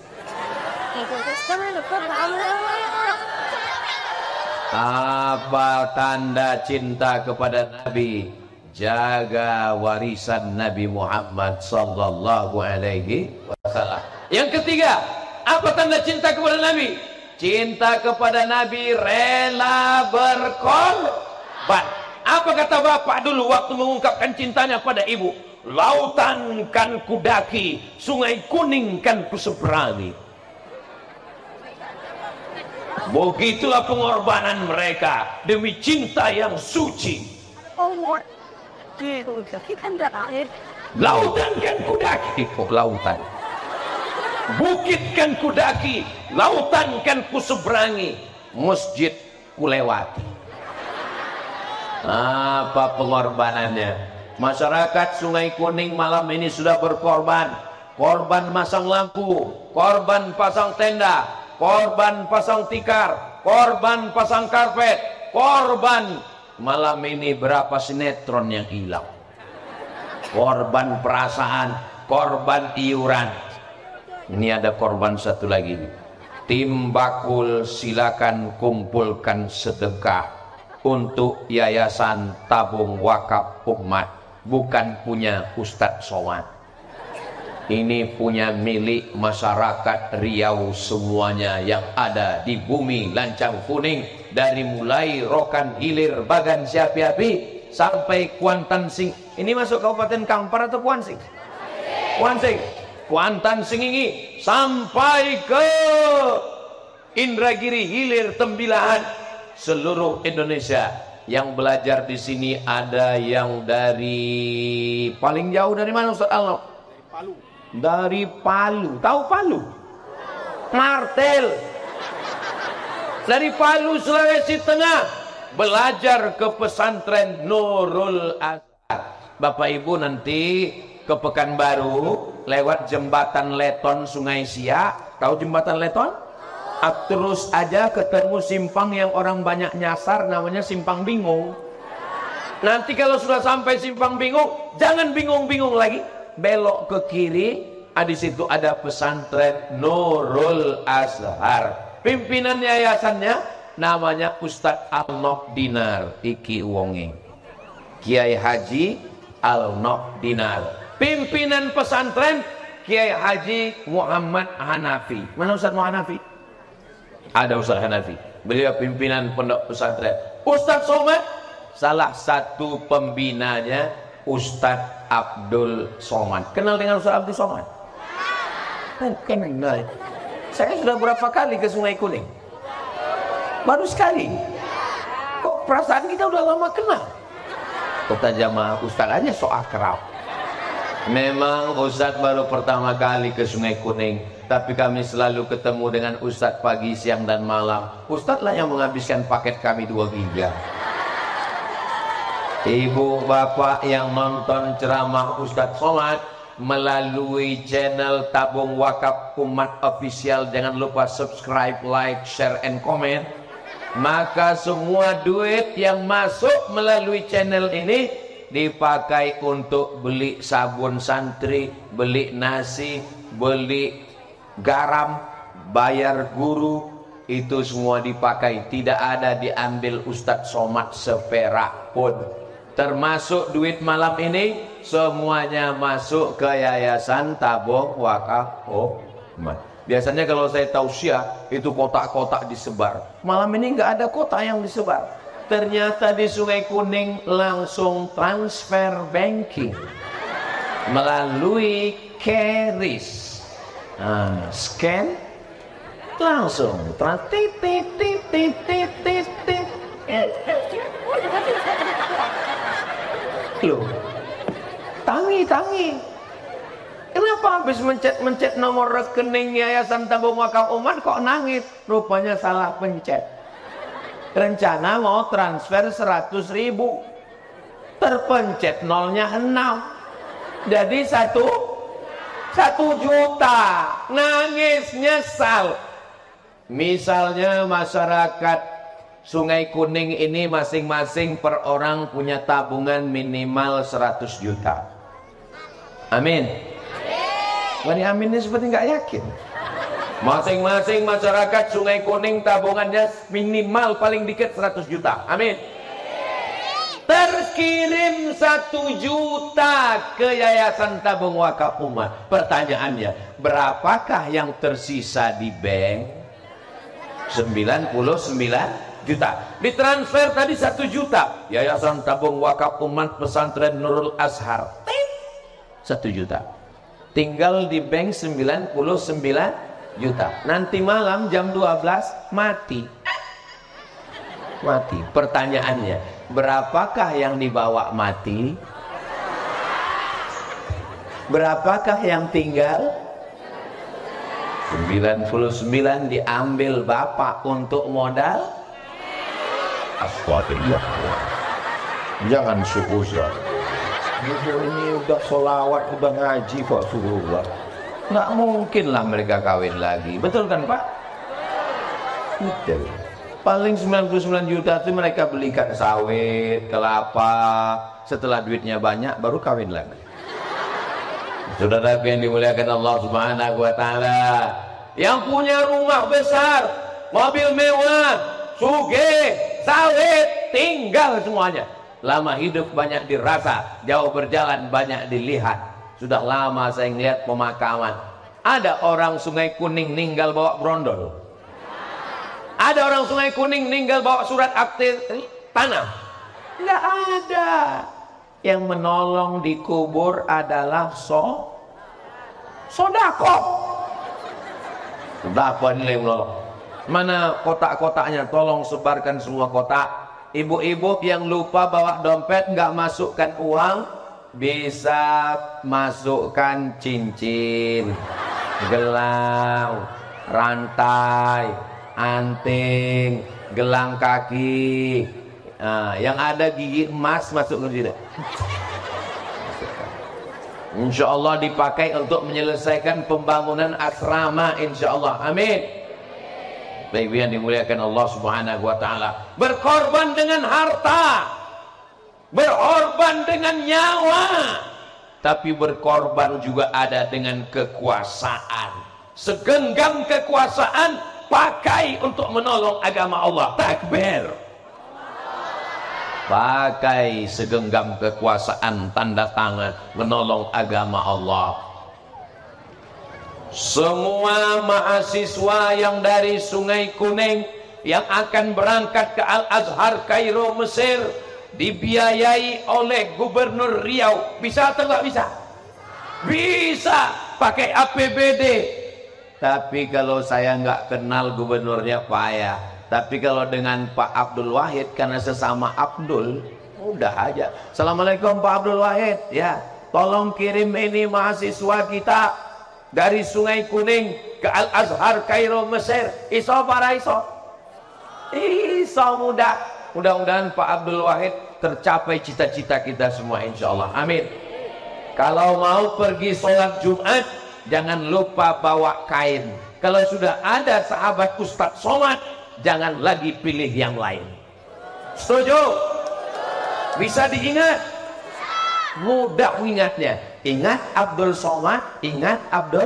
Apa tanda cinta kepada Nabi? Jaga warisan Nabi Muhammad sallallahu alaihi wasallam. Yang ketiga, apa tanda cinta kepada Nabi? Cinta kepada Nabi rela berkorban. Apa kata bapak dulu waktu mengungkapkan cintanya pada ibu? Lautan kan kudaki, sungai kuning kan kuseberangi. Begitulah pengorbanan mereka demi cinta yang suci. Lautan kan kudaki, oh, lautan. Bukit kan kudaki, lautan kan kuseberangi, masjid kulewati. Apa pengorbanannya? Masyarakat Sungai Kuning malam ini sudah berkorban. Korban masang lampu, korban pasang tenda, korban pasang tikar, korban pasang karpet, korban malam ini berapa sinetron yang hilang, korban perasaan, korban iuran. Ini ada korban satu lagi. Tim Bakul silakan kumpulkan sedekah untuk Yayasan Tabung Wakaf Umat, bukan punya Ustadz Somad. Ini punya milik masyarakat Riau semuanya yang ada di bumi Lancang Kuning, dari mulai Rokan Hilir, Bagan Siapi-api sampai Kuantan Sing. Ini masuk Kabupaten Kampar atau Kuansing? Kuansing. Kuantan Singingi sampai ke Indragiri, Hilir, Tembilahan, seluruh Indonesia. Yang belajar di sini ada yang dari paling jauh dari mana Ustaz Alno? Dari Palu. Dari Palu. Tahu Palu? Martel. Dari Palu, Sulawesi Tengah, belajar ke pesantren Nurul Azhar. Bapak Ibu nanti ke Pekanbaru lewat jembatan Leton Sungai Siak. Tahu jembatan Leton? Terus aja ketemu simpang yang orang banyak nyasar, namanya simpang bingung. Nanti kalau sudah sampai simpang bingung, jangan bingung-bingung lagi, belok ke kiri. Di situ ada pesantren Nurul Azhar. Pimpinan yayasannya namanya Ustadz Al-Nok Dinar Iki Wonge, Kiai Haji Al-Nok Dinar. Pimpinan pesantren Kiai Haji Muhammad Hanafi. Mana Ustadz Muhammad Hanafi? Ada Ustadz Hanafi, beliau pimpinan pondok pesantren. Ustadz Somad salah satu pembinanya Ustadz Abdul Somad. Kenal dengan Ustadz Abdul Somad? Kenal. Saya sudah berapa kali ke Sungai Kuning? Baru sekali. Kok perasaan kita udah lama kenal? Kota jamaah Ustadz aja so akrab. Memang Ustadz baru pertama kali ke Sungai Kuning, tapi kami selalu ketemu dengan Ustadz pagi, siang, dan malam. Ustadz lah yang menghabiskan paket kami dua giga. Ibu bapak yang nonton ceramah Ustadz Somad melalui channel Tabung Wakaf Umat Official, jangan lupa subscribe, like, share, and comment. Maka semua duit yang masuk melalui channel ini dipakai untuk beli sabun santri, beli nasi, beli garam, bayar guru. Itu semua dipakai, tidak ada diambil Ustadz Somad seperak pun. Termasuk duit malam ini semuanya masuk ke Yayasan Tabung Wakaf Umat. Biasanya kalau saya tausiah itu kotak-kotak disebar. Malam ini nggak ada kotak yang disebar. Ternyata di Sungai Kuning langsung transfer banking melalui Keris. Nah, scan langsung trans tit tit tit tit tit tit. Habis mencet-mencet nomor rekening Yayasan Tabung Wakaf Umat kok nangis. Rupanya salah pencet. Rencana mau transfer seratus ribu. Terpencet nolnya enam. Jadi satu satu juta. Nangis nyesal. Misalnya masyarakat Sungai Kuning ini masing-masing per orang punya tabungan minimal seratus juta. Amin. Wani amin ini seperti nggak yakin. Masing-masing masyarakat Sungai Kuning tabungannya minimal paling dikit seratus juta. Amin. Terkirim satu juta ke Yayasan Tabung Wakaf Umat. Pertanyaannya, berapakah yang tersisa di bank? sembilan puluh sembilan juta. Ditransfer tadi satu juta. Yayasan Tabung Wakaf Umat Pesantren Nurul Azhar. satu juta. Tinggal di bank sembilan puluh sembilan juta. Nanti malam jam dua belas mati. Mati. Pertanyaannya, berapakah yang dibawa mati? Berapakah yang tinggal? sembilan puluh sembilan diambil bapak untuk modal. Astagfirullah. Jangan suuzon. Ini udah sholawat, udah ngaji kok suruh. Nggak mungkin lah mereka kawin lagi. Betul kan Pak? Betul. Paling sembilan puluh sembilan juta itu mereka belikan sawit, kelapa. Setelah duitnya banyak baru kawin lagi. Saudara yang dimuliakan Allah Subhanahu wa taala, yang punya rumah besar, mobil mewah, sugih, sawit, tinggal semuanya. Lama hidup banyak dirasa, jauh berjalan banyak dilihat. Sudah lama saya ngeliat pemakaman. Ada orang Sungai Kuning ninggal bawa brondol. Ada orang Sungai Kuning ninggal bawa surat akte tanah. Nggak ada. Yang menolong dikubur adalah so sodako. Sodako nilai menolong. Mana kotak-kotaknya? Tolong sebarkan semua kotak. Ibu-ibu yang lupa bawa dompet nggak masukkan uang, bisa masukkan cincin, gelang, rantai, anting, gelang kaki. Nah, yang ada gigi emas masuk ke sini. Insya Allah dipakai untuk menyelesaikan pembangunan asrama. Insya Allah. Amin. Baik yang dimuliakan Allah Subhanahu wa taala, berkorban dengan harta, berkorban dengan nyawa, tapi berkorban juga ada dengan kekuasaan. Segenggam kekuasaan pakai untuk menolong agama Allah. Takbir. Pakai segenggam kekuasaan, tanda tangan menolong agama Allah. Semua mahasiswa yang dari Sungai Kuning yang akan berangkat ke Al-Azhar Kairo Mesir dibiayai oleh Gubernur Riau. Bisa atau nggak bisa? Bisa, pakai A P B D. Tapi kalau saya nggak kenal gubernurnya payah. Tapi kalau dengan Pak Abdul Wahid, karena sesama Abdul, udah aja. Assalamualaikum Pak Abdul Wahid, ya tolong kirim ini mahasiswa kita dari Sungai Kuning ke Al-Azhar Kairo Mesir. Iso para iso? Iso mudah. Mudah-mudahan Pak Abdul Wahid tercapai cita-cita kita semua insya Allah. Amin. Kalau mau pergi sholat Jumat, jangan lupa bawa kain. Kalau sudah ada sahabat Ustadz sholat, jangan lagi pilih yang lain. Setuju? Bisa diingat? Mudah ingatnya. Ingat Abdul Somad, ingat Abdul.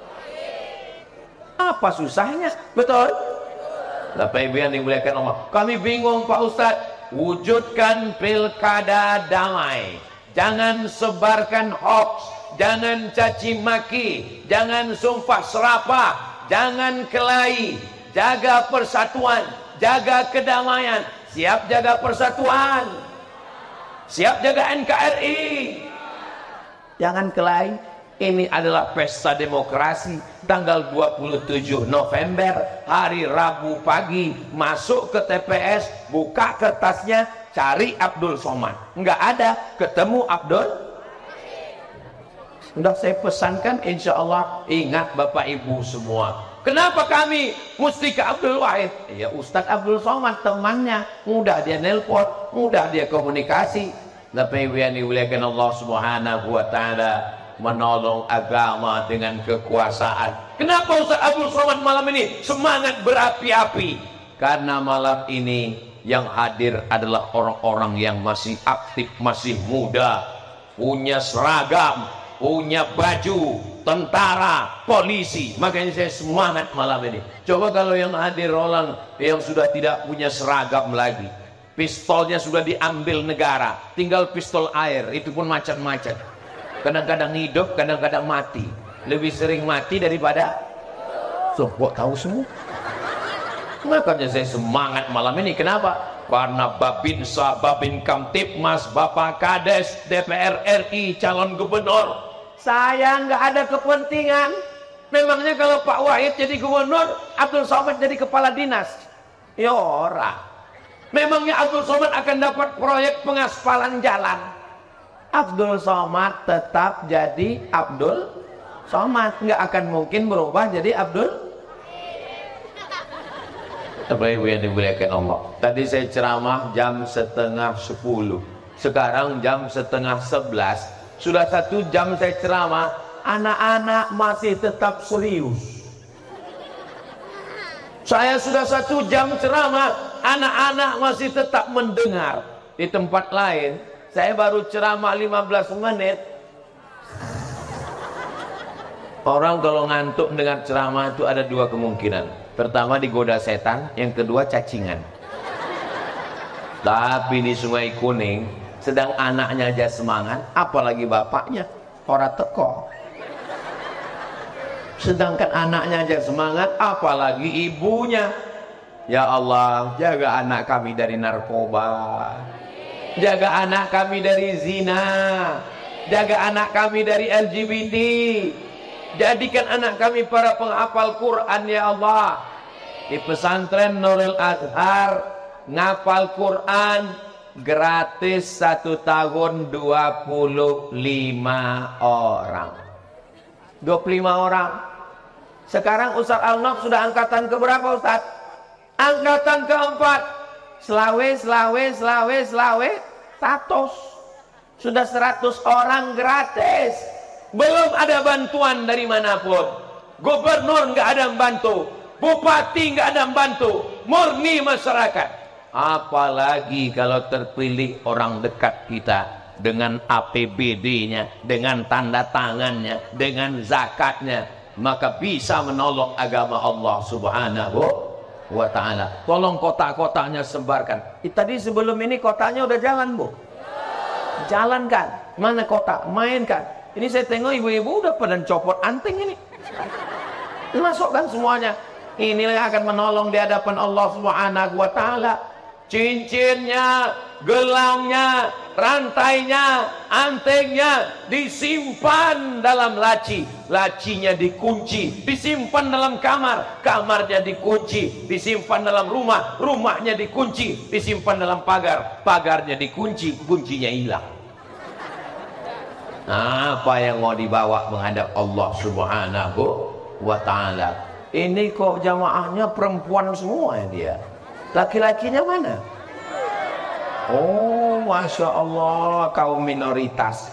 Apa susahnya? Betul? Bapak Ibu yang dimuliakan Allah, kami bingung Pak Ustadz. Wujudkan pilkada damai. Jangan sebarkan hoax, jangan caci maki, jangan sumpah serapah, jangan kelahi. Jaga persatuan, jaga kedamaian. Siap jaga persatuan, siap jaga N K R I. Jangan kelahi. Ini adalah pesta demokrasi. Tanggal dua puluh tujuh November, hari Rabu pagi, masuk ke T P S, buka kertasnya, cari Abdul Somad. Enggak ada, ketemu Abdul. Sudah saya pesankan, insya Allah ingat Bapak Ibu semua. Kenapa kami mesti ke Abdul Wahid? Ya Ustadz Abdul Somad temannya, mudah dia nelpon, mudah dia komunikasi. Tapi yang dimuliakan Allah Subhanahu wa taala, menolong agama dengan kekuasaan. Kenapa Ustadz Abdul Somad malam ini semangat berapi-api? Karena malam ini yang hadir adalah orang-orang yang masih aktif, masih muda, punya seragam, punya baju tentara, polisi. Makanya saya semangat malam ini. Coba kalau yang hadir orang yang sudah tidak punya seragam lagi, pistolnya sudah diambil negara, tinggal pistol air, itu pun macam-macam. Kadang-kadang hidup, kadang-kadang mati. Lebih sering mati daripada so, kok tahu semua. Makanya saya semangat malam ini. Kenapa? Karena Babinsa, Babin Kamtipmas, Bapak Kades, D P R R I, calon gubernur. Saya nggak ada kepentingan. Memangnya kalau Pak Wahid jadi gubernur, Abdul Somad jadi kepala dinas? Ya ora. Memangnya Abdul Somad akan dapat proyek pengaspalan jalan? Abdul Somad tetap jadi Abdul Somad, nggak akan mungkin berubah jadi Abdul. Bapak Ibu yang dimuliakan Allah, tadi saya ceramah jam setengah sepuluh, sekarang jam setengah sebelas, sudah satu jam saya ceramah, anak-anak masih tetap serius. Saya sudah satu jam ceramah, anak-anak masih tetap mendengar. Di tempat lain saya baru ceramah lima belas menit. Orang kalau ngantuk dengan ceramah itu ada dua kemungkinan. Pertama digoda setan, yang kedua cacingan. Tapi di Sungai Kuning sedang anaknya aja semangat, apalagi bapaknya ora teko. Sedangkan anaknya aja semangat, apalagi ibunya. Ya Allah, jaga anak kami dari narkoba, jaga anak kami dari zina, jaga anak kami dari L G B T. Jadikan anak kami para penghafal Quran ya Allah. Di pesantren Nurul Azhar ngapal Quran gratis satu tahun dua puluh lima orang. dua puluh lima orang. Sekarang Ustaz Al-Naf sudah angkatan ke berapa Ustaz? Angkatan keempat. Selawe, selawe, selawe, selawe, status. Sudah seratus orang gratis. Belum ada bantuan dari manapun. Gubernur nggak ada membantu, bupati nggak ada membantu, murni masyarakat. Apalagi kalau terpilih orang dekat kita dengan A P B D-nya, dengan tanda tangannya, dengan zakatnya, maka bisa menolong agama Allah Subhanahu wa ta'ala. Tolong kota-kotanya sebarkan. Eh, tadi sebelum ini kotanya udah jalan Bu? Jalankan. Mana kota? Mainkan. Ini saya tengok ibu-ibu udah pada copot anting ini. Masukkan semuanya. Inilah yang akan menolong di hadapan Allah Subhanahu wa taala. Cincinnya, gelangnya, rantainya, antingnya disimpan dalam laci. Lacinya dikunci, disimpan dalam kamar. Kamarnya dikunci, disimpan dalam rumah. Rumahnya dikunci, disimpan dalam pagar. Pagarnya dikunci, kuncinya hilang. Apa yang mau dibawa menghadap Allah Subhanahu wa ta'ala? Ini kok jamaahnya perempuan semua ya dia. Laki-lakinya mana? Oh, Masya Allah, kaum minoritas.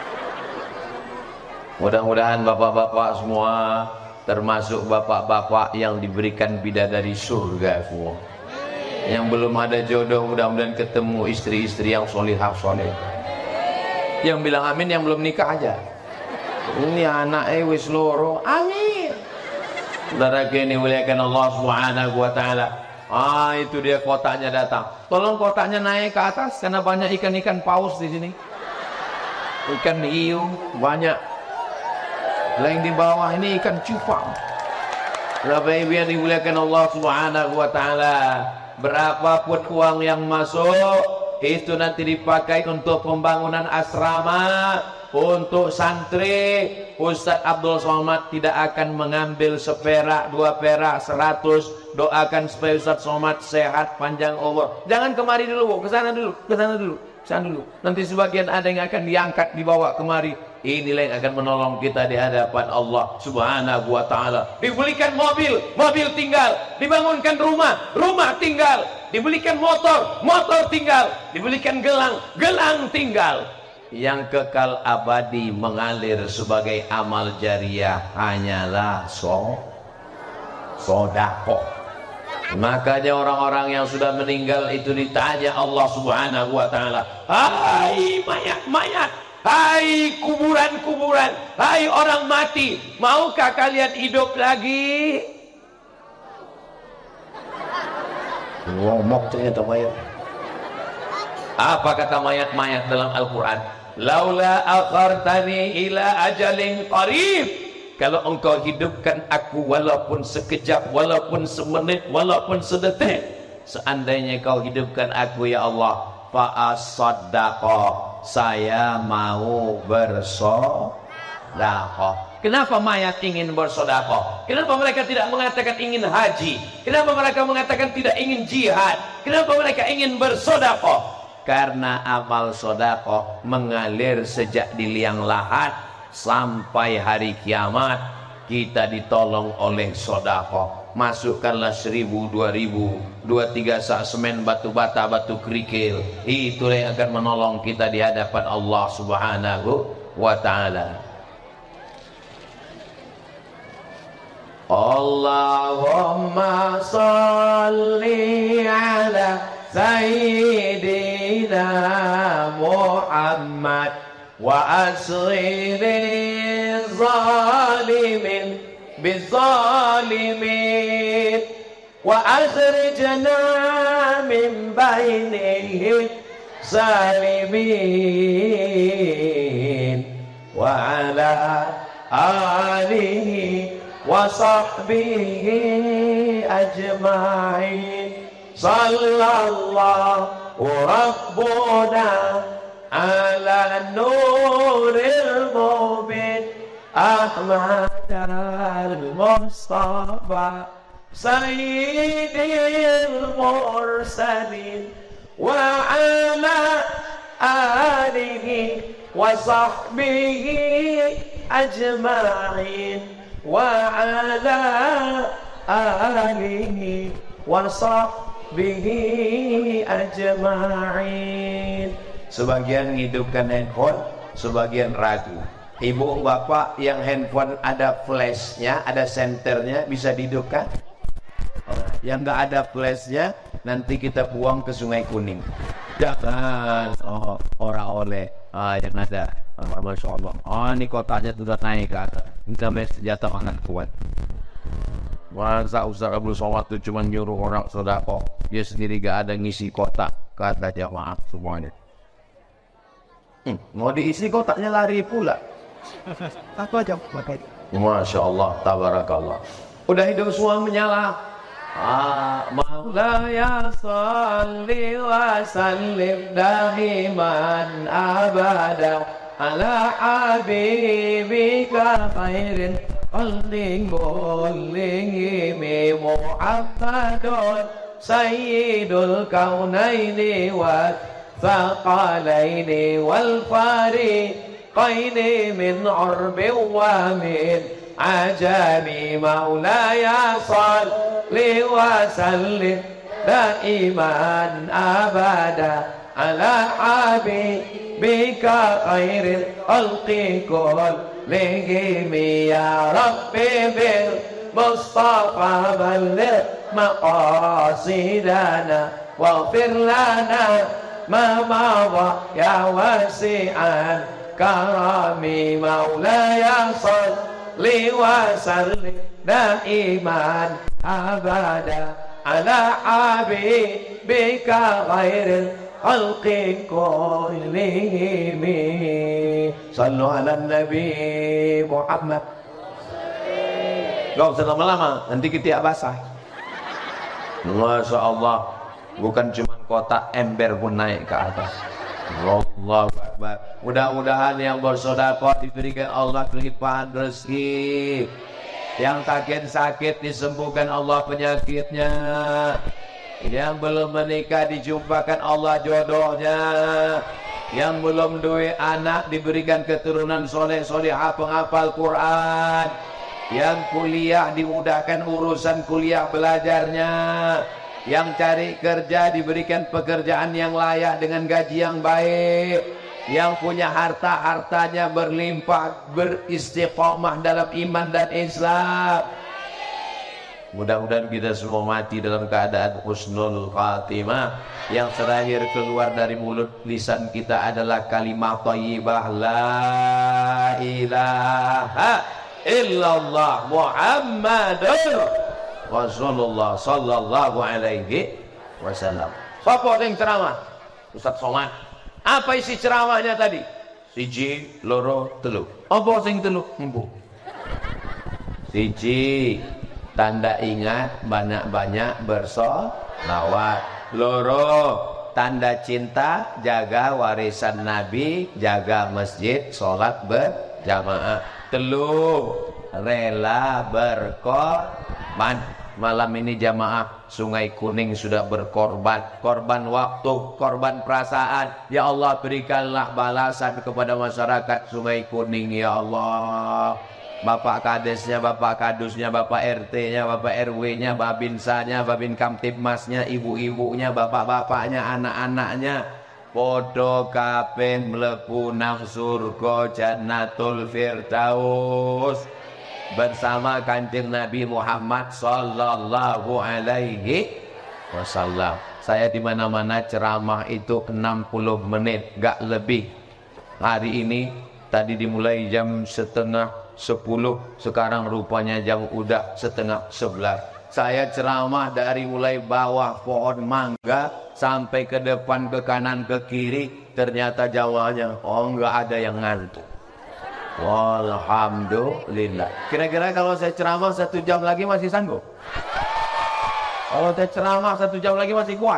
Mudah-mudahan bapak-bapak semua, termasuk bapak-bapak yang diberikan bidadari surga semua. Yang belum ada jodoh, mudah-mudahan ketemu istri-istri yang solihah soleh. Yang bilang amin yang belum nikah aja. Ini anak wis loro, amin. Saudara ini muliakan Allah Subhanahu wa taala. Ah, itu dia kotanya datang. Tolong kotanya naik ke atas karena banyak ikan-ikan paus di sini. Ikan hiu banyak. Lain di bawah ini ikan cupang. Bapak Ibu yang dimuliakan Allah Subhanahu wa taala, berapapun uang yang masuk itu nanti dipakai untuk pembangunan asrama, untuk santri. Ustadz Abdul Somad tidak akan mengambil seperak, dua perak, seratus. Doakan supaya Ustadz Somad sehat, panjang umur. Jangan kemari dulu, ke sana dulu, ke sana dulu, ke sana dulu. Nanti sebagian ada yang akan diangkat, dibawa kemari. Inilah yang akan menolong kita di hadapan Allah Subhanahu wa ta'ala. Dibelikan mobil, mobil tinggal. Dibangunkan rumah, rumah tinggal. Dibelikan motor, motor tinggal. Dibelikan gelang, gelang tinggal. Yang kekal abadi mengalir sebagai amal jariah hanyalah so sedekah. Makanya orang-orang yang sudah meninggal itu ditanya Allah Subhanahu wa ta'ala, hai mayat-mayat, hai kuburan-kuburan, hai orang mati, maukah kalian hidup lagi? Ngomong ternyata mayat. Apa kata mayat-mayat dalam Al-Quran? Laula akhartani ila ajalin qarib. Kalau engkau hidupkan aku walaupun sekejap, walaupun semenit, walaupun sedetik, seandainya kau hidupkan aku ya Allah, fa'asaddaqah, saya mau bersedekah. Kenapa mayat ingin bersedekah? Kenapa mereka tidak mengatakan ingin haji? Kenapa mereka mengatakan tidak ingin jihad? Kenapa mereka ingin bersedekah? Karena amal sedekah mengalir sejak di liang lahat sampai hari kiamat. Kita ditolong oleh sedekah. Masukkanlah seribu, dua ribu, dua tiga sak semen, batu bata, batu kerikil. Itulah yang akan menolong kita di hadapan Allah Subhanahu wa ta'ala. Allahumma salli ala Sayyidina Muhammad wa asghiri zalimin bizalimin wa akhrijna min bainihim salimin wa ala alihi wa sahbihi ajma'in. Sallallahu Rabbuna ala nuril mubin Ahmad al-Mustafa Sayyidil Mursalin wa ala alihi wa sahbihi ajma'in wa ala alihi wa sahbihi bihi ajma'in. Sebagian menghidupkan handphone, sebagian ragu. Ibu bapak yang handphone ada flashnya, ada senternya, bisa dihidupkan. Yang nggak ada flashnya, nanti kita buang ke Sungai Kuning. Jangan, oh, orang oleh ah, yang ada. Oh, Masya Allah. Oh, ini kotanya sudah naik ke atas. Kita senjata sangat kuat. Masa Ustaz Abdul Somad itu cuma nyuruh orang sedekah, dia sendiri gak ada ngisi kotak, kata jamaah semuanya. Hmm, mau diisi kotaknya lari pula. Aku aja pakai. Masya Allah, tabarakallah. Udah hidup semua menyala. Ah, Maulaya salli wa sallim dahiman abada ala habibika khairin Alling bolling mi Muhammadun Sayyidul kaunaini wa thaqalaini wal fariqaini min urbi wa min ajami maulaya salli wa sallim daiman abada ala habibika khairil khalqi kullihim ya Rabbi bil Mustafa balligh maqasidana waghfir lana ma madha ya wasi'an karami maulaya salli wa sallim daiman abada ala habibika khairil khalqi kullihim. Sallu ala Nabi Muhammad. Gak usah lama-lama, nanti kita basah. Masya Allah, bukan cuma kotak ember pun naik ke atas. Allahu Akbar. Mudah-mudahan yang bersedekah diberikan Allah kelimpahan rezeki. Yang sakit-sakit disembuhkan Allah penyakitnya. Yang belum menikah dijumpakan Allah jodohnya. Yang belum duwe anak diberikan keturunan soleh solehah penghafal Quran. Yang kuliah dimudahkan urusan kuliah belajarnya. Yang cari kerja diberikan pekerjaan yang layak dengan gaji yang baik. Yang punya harta, hartanya berlimpah, beristiqomah dalam iman dan Islam. Mudah-mudahan kita semua mati dalam keadaan husnul khatimah. Yang terakhir keluar dari mulut lisan kita adalah kalimat thayyibah la ilaha illallah Muhammadur Rasulullah sallallahu alaihi wasallam. Siapa yang ceramah? Ustaz Somad. Apa isi ceramahnya tadi? Siji, loro, telu. Apa sing telu? Empu. Siji, tanda ingat banyak-banyak bersolawat. Loro, tanda cinta jaga warisan Nabi, jaga masjid, sholat berjamaah. Telu, rela berkorban. Malam ini jamaah Sungai Kuning sudah berkorban, korban waktu, korban perasaan. Ya Allah, berikanlah balasan kepada masyarakat Sungai Kuning ya Allah. Bapak Kadesnya, Bapak Kadusnya, Bapak R T-nya, Bapak R W-nya, Babinsanya, Babin Kamtibmasnya, ibu-ibunya, bapak-bapaknya, anak-anaknya, podo kabeh mlebu nang surga Jannatul Firdaus bersama Kanjeng Nabi Muhammad sallallahu alaihi wasallam. Saya di mana-mana ceramah itu enam puluh menit, gak lebih. Hari ini tadi dimulai jam setengah sepuluh, sekarang rupanya jam udah setengah sebelas. Saya ceramah dari mulai bawah pohon mangga sampai ke depan, ke kanan, ke kiri. Ternyata jawabnya, oh enggak ada yang ngantuk. Walhamdulillah. Kira-kira kalau saya ceramah satu jam lagi masih sanggup? Kalau saya ceramah satu jam lagi masih kuat?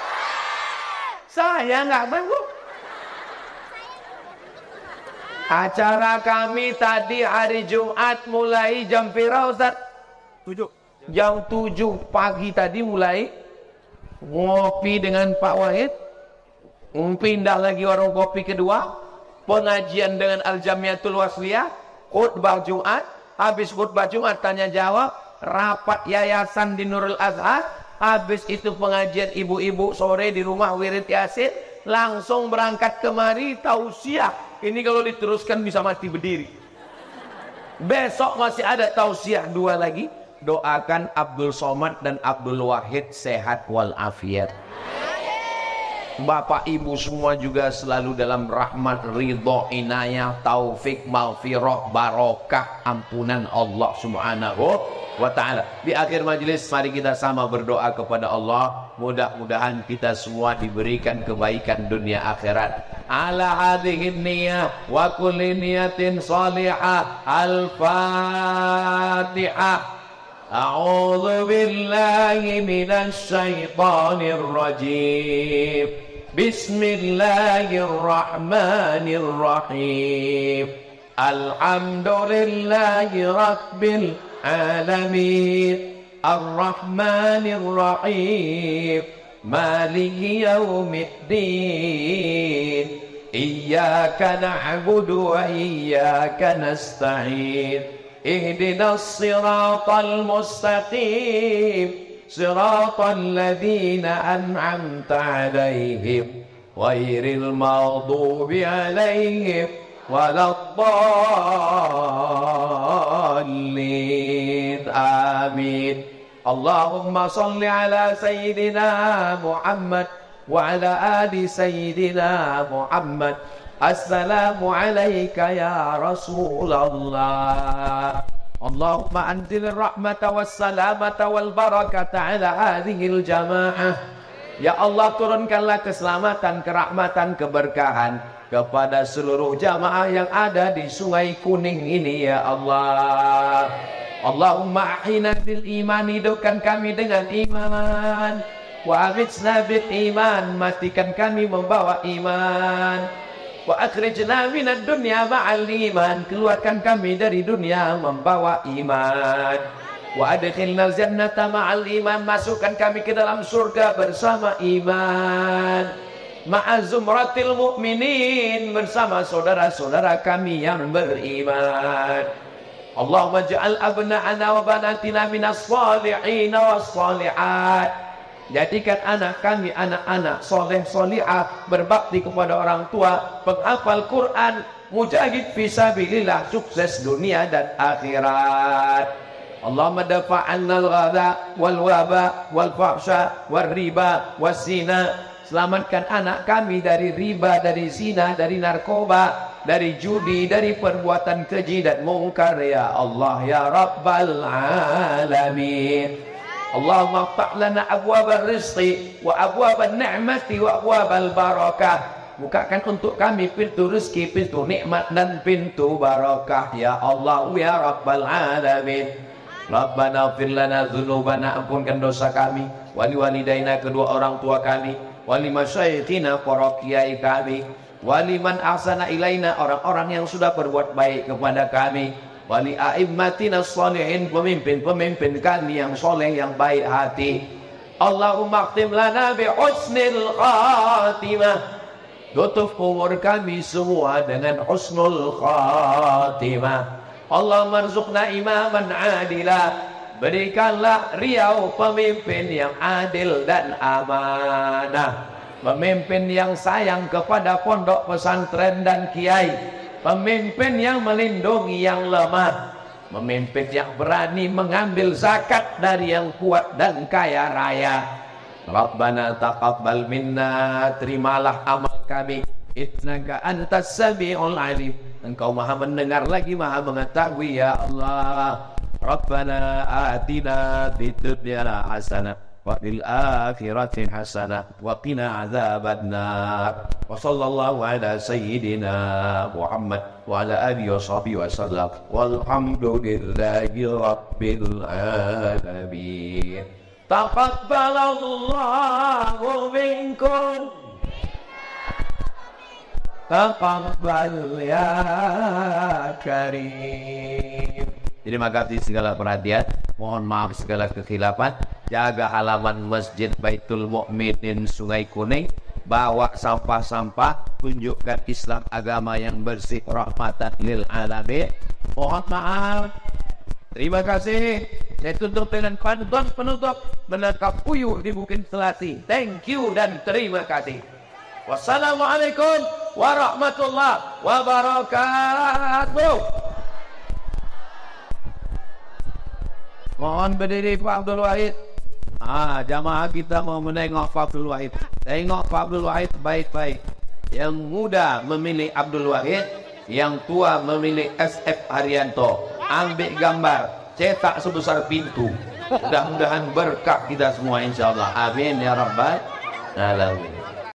Saya nggak sanggup. Acara kami tadi hari Jumat mulai jam pira Ustaz? Tujuh. Jam tujuh pagi tadi mulai ngopi dengan Pak Wahid. Pindah lagi warung kopi kedua. Pengajian dengan Al-Jamiatul Wasliyah, khutbah Jumat, habis khutbah Jumat tanya jawab, rapat yayasan di Nurul Azhar, habis itu pengajian ibu-ibu sore di rumah wirid Yasin, langsung berangkat kemari tausiah. Ini kalau diteruskan bisa mati berdiri. Besok masih ada tausiah dua lagi. Doakan Abdul Somad dan Abdul Wahid sehat walafiat. Bapak ibu semua juga selalu dalam rahmat, ridho, inayah, taufik, maghfirah, barokah, ampunan Allah subhanahu wa ta'ala. Di akhir majelis mari kita sama berdoa kepada Allah. Mudah-mudahan kita semua diberikan kebaikan dunia akhirat. Ala hadhihi niyah wa kulli niyatin salihah. Al-Fatihah. A'udzu billahi minasy syaithanir rajim. Bismillahirrahmanirrahim. Alhamdulillahi rabbil alamin. Ar-Rahmanir Rahim. Maliki yaumiddin. Iyyaka na'budu wa iyyaka nasta'in. Ihdinas siratal mustaqim. Siratal ladzina an'amta 'alaihim ghairil maghdubi 'alaihim waladdallin. Amin. Allahumma salli ala sayyidina Muhammad wa ala ali sayyidina Muhammad. Assalamu alayka ya Rasulullah. Allahumma anzil rahmata wassalamata wal barakata ala hadhil jamaah. Ya Allah, turunkanlah keselamatan, kerahmatan, keberkahan kepada seluruh jamaah yang ada di Sungai Kuning ini ya Allah. Allahumma ahina bil iman, hidupkan kami dengan iman. Wa aghithna bil iman, matikan kami membawa iman. Wa akhrijna minad dunya ma'al iman, keluarkan kami dari dunia membawa iman. Wa adkhilnal jannata ma'al iman, masukkan kami ke dalam surga bersama iman. ma'azumratil mu'minin, bersama saudara-saudara kami yang beriman. Allahumma ja'al abna'ana wa banatina minas salihin was salihat. Jadikan anak kami anak-anak soleh solihah, berbakti kepada orang tua, penghafal Quran, mujahid fisabilillah, sukses dunia dan akhirat. Allahumma dafa'anna al-ghadha wal waba wal fahsya wal riba was zina. Selamatkan anak kami dari riba, dari zina, dari narkoba, dari judi, dari perbuatan keji dan mungkar ya Allah ya Rabbal Alamin. Allahumma ftah lana abwabal rizqi wa abwabal ni'mati wa abwabal barakah. Bukakan untuk kami pintu rezeki, pintu nikmat dan pintu barakah ya Allah ya Rabbal Alamin. Rabbana ighfir lana dzunubana, ampunkan dosa kami, wali walidaina, kedua orang tua kami, wali masyayikhina, para kiai kami, wali man ahsana ilaina, orang-orang yang sudah berbuat baik kepada kami, wali a'immatina sholihin, pemimpin-pemimpin kami yang soleh, yang baik hati. Allahumma khtim lana bi husnil khatimah, tutup umur kami semua dengan husnul khatimah. Allahumma rzuqna imaman adila, berikanlah riau pemimpin yang adil dan amanah, pemimpin yang sayang kepada pondok pesantren dan kiai, pemimpin yang melindungi yang lemah, pemimpin yang berani mengambil zakat dari yang kuat dan kaya raya. Rabbana taqabbal minna, terimalah amal kami, innaka antas sami'ul alim, engkau maha mendengar lagi maha mengetahui ya Allah. Rabbana atina fid dunya hasanah wa fil akhirati hasanah wa qina adzabannar. Wa sallallahu ala sayyidina Muhammad wa ala alihi wa sahbihi wa sallam. Walhamdulillahi rabbil alamin. Taqabbalallahu minkum, taqabbal ya karim. Terima kasih segala perhatian, mohon maaf segala kekhilafan. Jaga halaman Masjid Baitul Mukminin Sungai Kuning, bawa sampah-sampah, tunjukkan Islam agama yang bersih, rahmatan lil alamin. Mohon maaf. Terima kasih. Saya tutup dengan pantun penutup, menangkap puyuh di Bukit Selati. Thank you dan terima kasih. Wassalamualaikum warahmatullahi wabarakatuh. Mohon berdiri Pak Abdul Wahid. Ah, jamaah kita mau menengok Pak Abdul Wahid. Tengok Pak Abdul Wahid baik-baik. Yang muda memilih Abdul Wahid, yang tua memilih S F Haryanto. Ambil gambar, cetak sebesar pintu. Mudah-mudahan berkah kita semua insyaallah. Amin ya rabbal alamin.